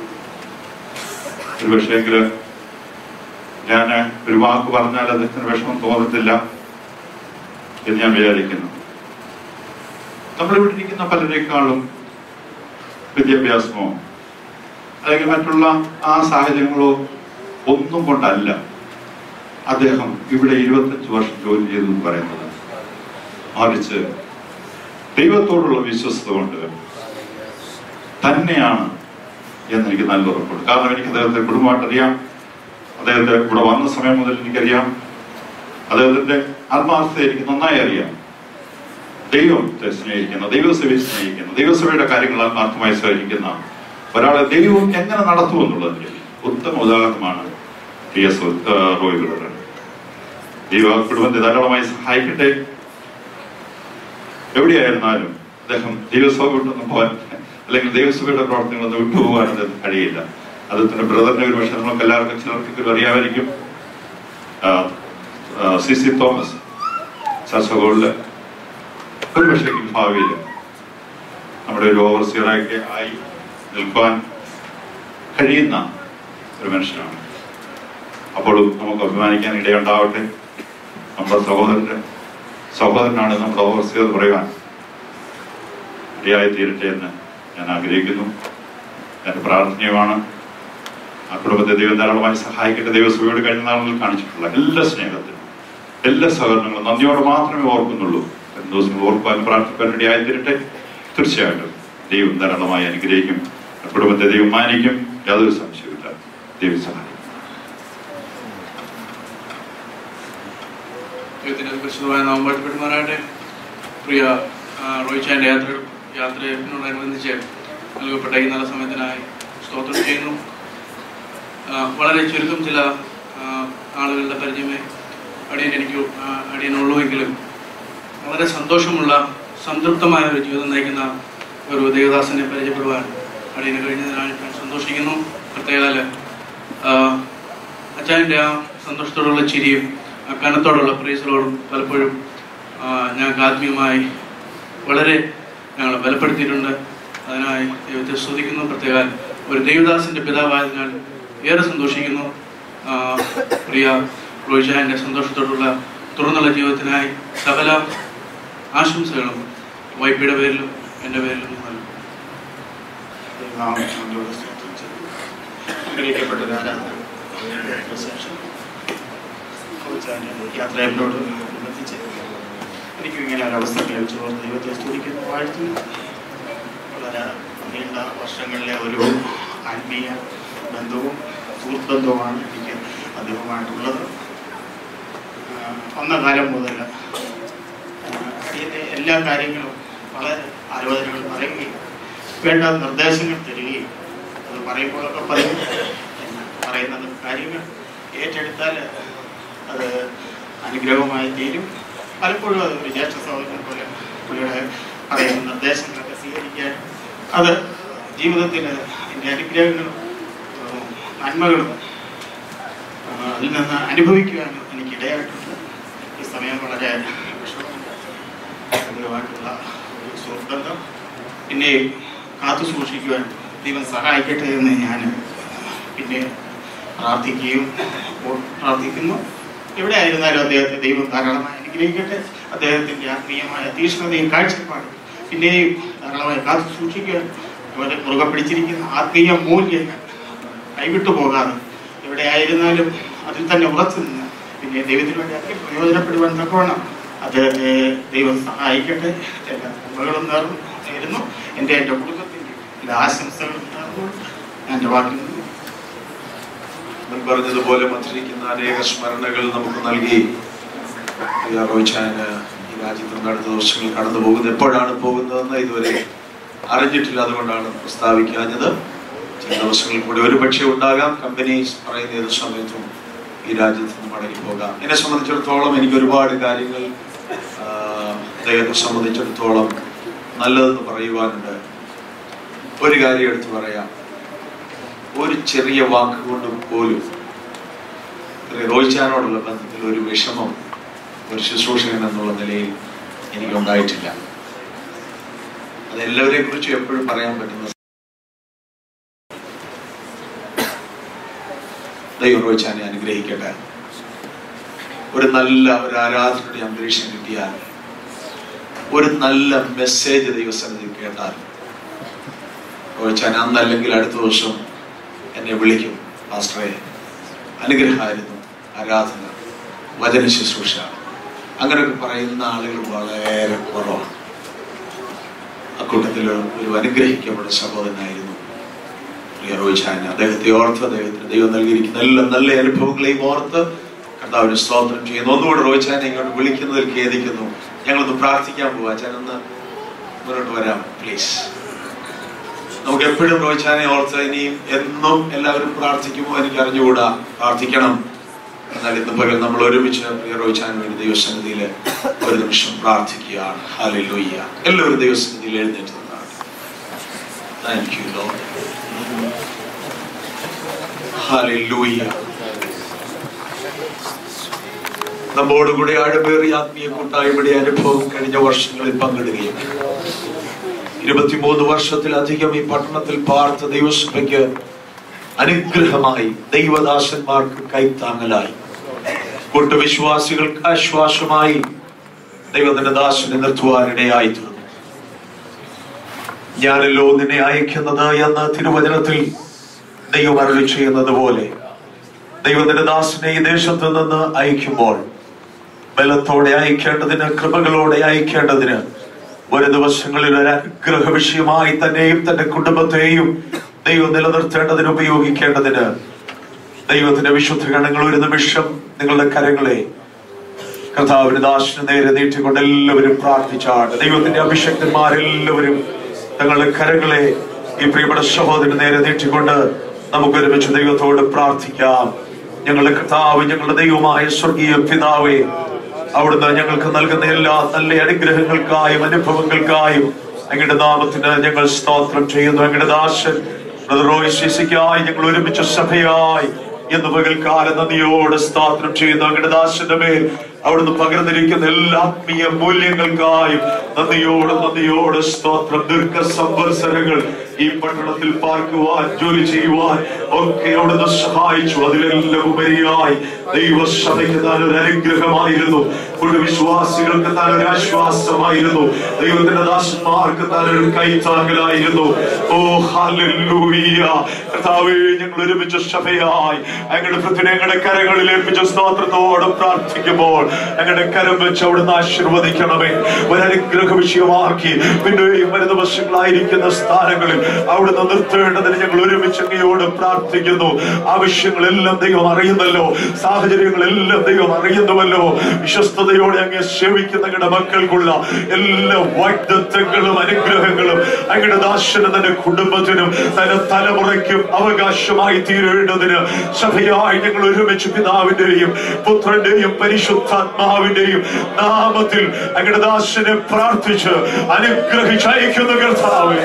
Speaker 8: ഒരു പക്ഷേങ്കില് ഞാൻ ഒരു വാക്ക് പറഞ്ഞാൽ അദ്ദേഹത്തിന് വിഷമം തോന്നത്തില്ല എന്ന് ഞാൻ വിചാരിക്കുന്നു. നമ്മളിവിടെ ഇരിക്കുന്ന പലരെക്കാളും വിദ്യാഭ്യാസമോ അല്ലെങ്കിൽ മറ്റുള്ള ആ സാഹചര്യങ്ങളോ ഒന്നും കൊണ്ടല്ല അദ്ദേഹം ഇവിടെ 25 വർഷം ജോലി ചെയ്തു എന്ന് പറയുന്നത്. മറിച്ച് ദൈവത്തോടുള്ള വിശ്വസ്ത കൊണ്ട് തന്നെയാണ് എന്നെനിക്ക് നല്ല ഉറപ്പുണ്ട്. കാരണം എനിക്ക് അദ്ദേഹത്തെ കുടുംബമായിട്ട് അറിയാം. അദ്ദേഹത്തെ ഇവിടെ വന്ന സമയം മുതൽ എനിക്കറിയാം. അദ്ദേഹത്തിന്റെ ആത്മാർത്ഥത എനിക്ക് നന്നായി അറിയാം. ദൈവത്തെ സ്നേഹിക്കുന്ന, ദൈവസഭയെ സ്നേഹിക്കുന്ന, ദൈവസഭയുടെ കാര്യങ്ങൾ ആത്മാർത്ഥമായി സഹകരിക്കുന്ന ഒരാളെ ദൈവം എങ്ങനെ നടത്തുമെന്നുള്ളതിന്റെ ഉത്തമ ഉദാഹരണമാണ് റോയ് ബ്രദർ. ദൈവ കുടുംബത്തെ ധാരാളമായി സഹായിക്കട്ടെ. എവിടെയായിരുന്നാലും അദ്ദേഹം ദൈവസഭ വിട്ടൊന്നും പോകാൻ അല്ലെങ്കിൽ ദൈവസഭയുടെ പ്രവർത്തനങ്ങളൊന്നും വിട്ടുപോകാൻ അദ്ദേഹത്തിന് കഴിയില്ല. അദ്ദേഹത്തിന്റെ ബ്രദറിനെ ഒരു പക്ഷേ നമുക്ക് എല്ലാവർക്കും ചിലർക്ക് അറിയാമായിരിക്കും. CC തോമസ് ചർച്ചകളില് ഒരു പക്ഷേ ഭാവിയിൽ നമ്മുടെ ഒരു ഓവർസിയറായിട്ട് ആയി നിൽക്കാൻ കഴിയുന്ന ഒരു മനുഷ്യനാണ്. അപ്പോഴും നമുക്ക് അഭിമാനിക്കാൻ ഇടയുണ്ടാവട്ടെ. നമ്മുടെ സഹോദരനാണ് നമ്മുടെ ഓവർസിയർ പറയുവാൻ ഇടയായി തീരട്ടെ എന്ന് ഞാൻ ആഗ്രഹിക്കുന്നു. എൻ്റെ പ്രാർത്ഥനയുമാണ്. ആ കുടുംബത്തെ ദൈവം ധാരാളമായി സഹായിക്കട്ടെ. ദൈവസഭയോട് കഴിഞ്ഞ നാളുകളിൽ കാണിച്ചിട്ടുള്ള എല്ലാ സ്നേഹത്തിനും എല്ലാ സഹകരണങ്ങളും നന്ദിയോടെ മാത്രമേ ഓർക്കുന്നുള്ളൂ. ദിവസങ്ങൾ ഓർക്കുവാനും പ്രാർത്ഥിക്കാൻ ഇടയായി തീരട്ടെ. തീർച്ചയായിട്ടും ദൈവം ധാരാളമായി അനുഗ്രഹിക്കും. കുടുംബത്തെ ദൈവം മാനിക്കും, യാതൊരു സംശയമില്ല. ദൈവം സഹായിക്കും.
Speaker 4: വിശുദ്ധമായ നാമപ്പെടുമാറാകട്ടെ. പ്രിയ റോയിച്ചാൻ്റെ യാത്രയോടനുബന്ധിച്ച് നൽകപ്പെട്ട ഈ നല്ല സമയത്തിനായി സ്തോത്രം ചെയ്യുന്നു. വളരെ ചുരുക്കം ചില ആളുകളുടെ പരിചയമേ അടിയനുള്ളൂവെങ്കിലും വളരെ സന്തോഷമുള്ള സംതൃപ്തമായ ഒരു ജീവിതം നയിക്കുന്ന ഒരു ദേവദാസനെ പരിചയപ്പെടുവാൻ അടിയന് കഴിഞ്ഞതിനായി ഞാൻ സന്തോഷിക്കുന്നു. പ്രത്യേകാൽ അച്ചായൻ്റെ ആ സന്തോഷത്തോടുള്ള ചിരിയും ആ കനത്തോടുള്ള പ്രേസലോടും പലപ്പോഴും ഞങ്ങൾക്ക് ആത്മീയമായി വളരെ ഞങ്ങൾ ബലപ്പെടുത്തിയിട്ടുണ്ട്. അതിനായി ദൈവത്തെ സ്തുതിക്കുന്നു. പ്രത്യേകാൽ ഒരു ദേവദാസിൻ്റെ പിതാവായതിനാൽ ഏറെ സന്തോഷിക്കുന്നു. പ്രിയ റോയിച്ചായൻ്റെ സന്തോഷത്തോടുള്ള തുറന്നുള്ള ജീവിതത്തിനായി സകല ആശംസകളും വൈപ്പിയുടെ പേരിലും എൻ്റെ പേരിലും നൽകും.
Speaker 9: യാത്രയോട് ബന്ധിച്ച് എനിക്കും ഇങ്ങനെ ഒരവസ്ഥ ലഭിച്ചു. ദൈവത്തെ സ്തുതിക്കുന്നു, വാഴ്ത്തുന്നു. വളരെ നീണ്ട വർഷങ്ങളിലെ ഒരു ആത്മീയ ബന്ധവും സുഹൃത്ത് ബന്ധവുമാണ് എനിക്ക് അധികമായിട്ടുള്ളത്. വന്ന കാലം മുതൽ ഇതിൻ്റെ എല്ലാ കാര്യങ്ങളും വളരെ ആലോചനകൾ പറയുകയും വേണ്ട നിർദ്ദേശങ്ങൾ തരികയും അത് പറയുമ്പോഴൊക്കെ പറയുന്നത് കാര്യങ്ങൾ ഏറ്റെടുത്താൽ അത് അനുഗ്രഹമായി തീരും. പലപ്പോഴും അത് ഒരു ജ്യേഷ്ഠ സഹോദരനെ പോലെ പുള്ളിയുടെ പറയുന്ന നിർദ്ദേശങ്ങളൊക്കെ സ്വീകരിക്കാൻ അത് ജീവിതത്തിൽ എൻ്റെ അനുഗ്രഹങ്ങളും നന്മകളും അതിൽ നിന്ന് അനുഭവിക്കുവാൻ എനിക്കിടയായിട്ടുണ്ട്. ഈ സമയം വളരെ വിഷമമായിട്ടുള്ള ഒരു സുഹൃത്തുബന്ധം പിന്നെ കാത്തു സൂക്ഷിക്കുവാൻ ദൈവം സഹായിക്കട്ടെ എന്ന് ഞാൻ പിന്നെ പ്രാർത്ഥിക്കുന്നു. എവിടെ ആയിരുന്നാലും അദ്ദേഹത്തെ ദൈവം ധാരാളമായി അനുഗ്രഹിക്കട്ടെ. അദ്ദേഹത്തിൻ്റെ ആത്മീയമായ തീക്ഷ്ണതയും കാഴ്ചപ്പാടും പിന്നെയും ധാരാളമായി കാത്തു സൂക്ഷിക്കുവാൻ അവരെ മുറുകെ പിടിച്ചിരിക്കുന്ന ആത്മീയ മൂല്യങ്ങൾ കൈവിട്ടു പോകാതെ എവിടെ ആയിരുന്നാലും അതിൽ തന്നെ ഉറച്ചു നിന്ന് പിന്നെ ദൈവത്തിന് വേണ്ടി അതിൽ പ്രയോജനപ്പെടുവാൻ തക്കവണ്ണം അദ്ദേഹത്തെ ദൈവം സഹായിക്കട്ടെ. എല്ലാ നന്മകളും നേർന്നു എൻ്റെ കുടുംബത്തിൻ്റെ എല്ലാ ആശംസകളും നേർന്നു എൻ്റെ വാക്കിൽ
Speaker 1: പറഞ്ഞതുപോലെ മന്ത്രിക്കുന്ന അനേക സ്മരണകൾ നമുക്ക് നൽകി റോയിച്ചാന് ഈ രാജ്യത്ത് നിന്ന് അടുത്ത ദിവസങ്ങൾ കടന്നു പോകുന്നത് എപ്പോഴാണ് പോകുന്നതെന്ന് ഇതുവരെ അറിഞ്ഞിട്ടില്ല. അതുകൊണ്ടാണ് പ്രസ്താവിക്കാഞ്ഞത്. ചില ദിവസങ്ങളിൽ കൂടി ഒരുപക്ഷെ ഉണ്ടാകാം. കമ്പനീസ് പറയുന്ന ഏത് സമയത്തും ഈ രാജ്യത്ത് നിന്ന് മടങ്ങി പോകാം. എന്നെ സംബന്ധിച്ചിടത്തോളം എനിക്ക് ഒരുപാട് കാര്യങ്ങൾ അദ്ദേഹത്തെ സംബന്ധിച്ചിടത്തോളം നല്ലതെന്ന് പറയുവാനുണ്ട്. ഒരു കാര്യം എടുത്തു പറയാം. ഒരു ചെറിയ വാക്കുകൊണ്ട് പോലും റോയിച്ചാനോടുള്ള ബന്ധത്തിൽ ഒരു വിഷമം ഒരു ശുശ്രൂഷകൻ എന്നുള്ള നിലയിൽ എനിക്കുണ്ടായിട്ടില്ല. അതെല്ലാവരെയും കുറിച്ചും എപ്പോഴും പറയാൻ പറ്റുന്ന ദൈവം റോയിച്ചാനെ അനുഗ്രഹിക്കട്ടെ. ഒരു നല്ല ഒരു ആരാധനയുടെ അന്തരീക്ഷം കിട്ടിയാൽ, ഒരു നല്ല മെസ്സേജ് ദൈവസന്നിധിയിൽ കേട്ടാൽ റോയിച്ചാൻ അന്നല്ലെങ്കിൽ അടുത്ത ദിവസം എന്നെ വിളിക്കും. പാസ്റ്ററെ, അനുഗ്രഹമായിരുന്നു ആരാധന, വചന ശുശ്രൂഷ, അങ്ങനെയൊക്കെ പറയുന്ന ആളുകൾ വളരെ കുറവാണ്. അക്കൂട്ടത്തിൽ ഒരു അനുഗ്രഹിക്കപ്പെട്ട സഹോദരനായിരുന്നു പ്രിയ റോയിച്ചാൻ. അദ്ദേഹത്തെ ഓർത്ത്, അദ്ദേഹത്തിന് ദൈവം നൽകിയിരിക്കുന്ന എല്ലാ നല്ല അനുഭവങ്ങളെയും ഓർത്ത് കർത്താവിന് സ്തോത്രം ചെയ്യുന്നു. ഒന്നുകൂടെ റോയിച്ചാനെ ഇങ്ങോട്ട് വിളിക്കുന്നതിൽ ഖേദിക്കുന്നു. ഞങ്ങളൊന്ന് പ്രാർത്ഥിക്കാൻ പോവാ. ഞാനൊന്ന് മുന്നോട്ട് വരാം പ്ലീസ്. നമുക്ക് എപ്പോഴും റോയിച്ചാനെ ഓർത്ത് ഇനിയും എന്നും എല്ലാവരും പ്രാർത്ഥിക്കുമോ എനിക്ക് അറിഞ്ഞുകൂടാ. പ്രാർത്ഥിക്കണം. എന്നാൽ ഇന്ന് പകൽ നമ്മൾ ഒരുമിച്ച് പ്രിയ റോയിച്ചാന് വേണ്ടി ദൈവസന്നിധിയിൽ ഒരു നിമിഷം പ്രാർത്ഥിക്കുകയാണ്. ഹല്ലേലൂയ. എല്ലാവരും ദൈവസന്നിധിയിൽ എഴുന്നേറ്റ് നിന്നാണ്. Thank you lord. ഹല്ലേലൂയ. നമ്മോടുകൂടി ആഴമേറിയ ആത്മീയ കൂട്ടായ്മയുടെ അനുഭവം കഴിഞ്ഞ വർഷങ്ങളിൽ പങ്കിടുകയും 23 വർഷത്തിലധികം ഈ പട്ടണത്തിൽ പാർത്ത ദൈവസഭയ്ക്ക് അനുഗ്രഹമായി, ദൈവദാസന്മാർക്ക് കൈത്താങ്ങലായി, കൂട്ടുവിശ്വാസികൾക്ക് ആശ്വാസമായി ദൈവത്തിന്റെ ദാസനെ നിർത്തുവാനിടയായി തീർന്നു. ഞാനല്ലോ നിന്നെ അയക്കുന്നത് എന്ന് തിരുവചനത്തിൽ ദൈവം അരുളി ചെയ്യുന്നത് പോലെ ദൈവത്തിന്റെ ദാസനെ ഈ ദേശത്ത് നിന്ന് അയക്കുമ്പോൾ ബലത്തോടെ അയക്കേണ്ടതിന്, കൃപകളോടെ അയക്കേണ്ടതിന്, ഒരു ദിവസങ്ങളിൽ ഒരു അനുഗ്രഹ വിഷയമായി തന്നെയും തന്റെ കുടുംബത്തെയും ദൈവം നിലനിർത്തേണ്ടതിന്, ഉപയോഗിക്കേണ്ടതിന് ദൈവത്തിന്റെ വിശുദ്ധ ഗണങ്ങൾ ഒരു നിമിഷം നിങ്ങളുടെ കരങ്ങളെ കർത്താവിന്റെ ദാസന് നേരെ നീട്ടിക്കൊണ്ട് എല്ലാവരും പ്രാർത്ഥിച്ചാണ്. ദൈവത്തിന്റെ അഭിഷക്തന്മാരെല്ലാവരും തങ്ങളുടെ കരങ്ങളെ ഈ പ്രിയപ്പെട്ട സഹോദരന് നേരെ നീട്ടിക്കൊണ്ട് നമുക്ക് ഒരുമിച്ച് ദൈവത്തോട് പ്രാർത്ഥിക്കാം. ഞങ്ങളുടെ കർത്താവ്, ഞങ്ങളുടെ ദൈവമായ സ്വർഗീയ പിതാവേ, അവിടുന്ന് ഞങ്ങൾക്ക് നൽകുന്ന എല്ലാ നല്ല അനുഗ്രഹങ്ങൾക്കായും അനുഭവങ്ങൾക്കായും അങ്ങയുടെ നാമത്തിന് ഞങ്ങൾ സ്തോത്രം ചെയ്യുന്നു. അങ്ങയുടെ ദാസൻ റോയ് സിസിക്കായി ഞങ്ങൾ ഒരുമിച്ച് സഭയായി എന്ന് പകൽക്കാലം നന്ദിയോട് സ്തോത്രം ചെയ്യുന്നു. അങ്ങയുടെ ദാസന്റെ മേൽ അവിടുന്ന് പകർന്നിരിക്കുന്ന എല്ലാ ആത്മീയ മൂല്യങ്ങൾക്കായും നന്ദിയോട് സ്തോത്രം. ദീർഘ സംവത്സരങ്ങൾ ഈ പട്ടണത്തിൽ പാർക്കുവാൻ, ജോലി ചെയ്യുവാൻ ഒക്കെ അവിടുന്ന് സഹായിച്ചു. അതിലെല്ലാം ഉപരിയായി ദൈവസഭയ്ക്ക് താൻ ഒരു അനുഗ്രഹമായിരുന്നു, വിശ്വാസികൾക്ക് താൻ ഒരു ആശ്വാസമായിരുന്നു, ദൈവത്തിന്റെ ദാസന്മാർക്ക് താൻ ഒരു കൈത്താങ്ങലായിരുന്നു. ഓ ഹല്ലേലൂയ. കർത്താവേ, ഞങ്ങൾ ഒരുമിച്ച് സഭയായി അങ്ങയുടെ പൃഥ്വിനെ ഞങ്ങളുടെ കരങ്ങളിൽ ഏൽപ്പിച്ച സ്തോത്രത്തോടെ പ്രാർത്ഥിക്കുമ്പോൾ ഞങ്ങളുടെ കരം വെച്ച് അവിടുന്ന് ആശീർവദിക്കണമേ. ഒരു അനുഗ്രഹ വിഷയമാക്കി പിന്നെയും വരുന്ന വർഷങ്ങളായിരിക്കുന്ന സ്ഥാനങ്ങളിൽ അവിടുന്ന് നിർത്തേണ്ടതിന് ഞങ്ങൾ ഒരുമിച്ച് അങ്ങയോട് പ്രാർത്ഥിക്കുന്നു. ആവശ്യങ്ങളെല്ലാം ദൈവം അറിയുന്നല്ലോ, സാഹചര്യങ്ങളെല്ലാം ദൈവം അറിയുന്നുവല്ലോ. വിശ്വസ്തയോടെ അങ്ങ് സേവിക്കുന്ന ഞങ്ങളുടെ മക്കൾക്കുള്ള എല്ലാ വാഗ്ദത്തങ്ങളും അനുഗ്രഹങ്ങളും അങ്ങയുടെ ദാസനും തന്റെ കുടുംബത്തിനും തന്റെ തലമുറയ്ക്കും അവകാശമായി തീരേണ്ടതിന് സഭയായി ഞങ്ങൾ ഒരുമിച്ച് പിതാവിന്റെയും പുത്രന്റെയും പരിശുദ്ധാത്മാവിന്റെയും നാമത്തിൽ അങ്ങയുടെ ദാസനെ പ്രാർത്ഥിച്ച് അനുഗ്രഹിച്ചയക്കുന്ന കർത്താവേ,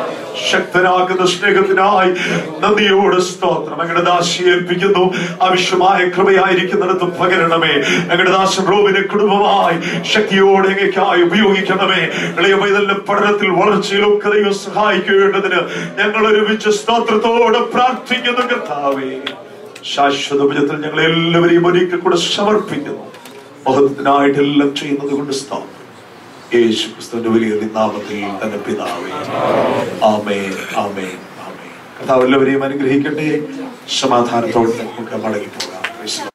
Speaker 1: ശക്തനാകുന്ന സ്നേഹത്തിനായി നന്ദിയോട് സ്തോത്രം. അങ്ങയുടെ ദാസിയെ ഏൽപ്പിക്കുന്നു. ആവശ്യമായ കൃപയായിരിക്കുന്നിടത്ത് പകരണമേ. അങ്ങയുടെ ദാസൻ റോബിനെ കുടുംബമായി ശക്തിയോടെ അങ്ങേക്കായി ഉപയോഗിക്കണമേ. ഇളയ പൈതലിന്റെ പഠനത്തിൽ വളർച്ചയിലൊക്കെ ദൈവം സഹായിക്കേണ്ടതിന് ഞങ്ങൾ ഒരുമിച്ച് സ്തോത്രത്തോടെ പ്രാർത്ഥിക്കുന്നു കർത്താവേ. ശാശ്വത ഭുജത്തിൽ ഞങ്ങൾ എല്ലാവരെയും ഒരിക്കൽ കൂടെ സമർപ്പിക്കുന്നു. മഹത്വത്തിനായിട്ടെല്ലാം ചെയ്യുന്നത് കൊണ്ട് സ്തോത്രം. യേശു ക്രിസ്തുവിന്റെ വലിയ നാമത്തിൽ തന്നെ പിതാവേ, ആമേൻ, ആമേൻ, ആമേൻ. കർത്താവ് എല്ലാവരെയും അനുഗ്രഹിക്കട്ടെ. സമാധാനത്തോടെ നമുക്ക് മടങ്ങി പോകാം.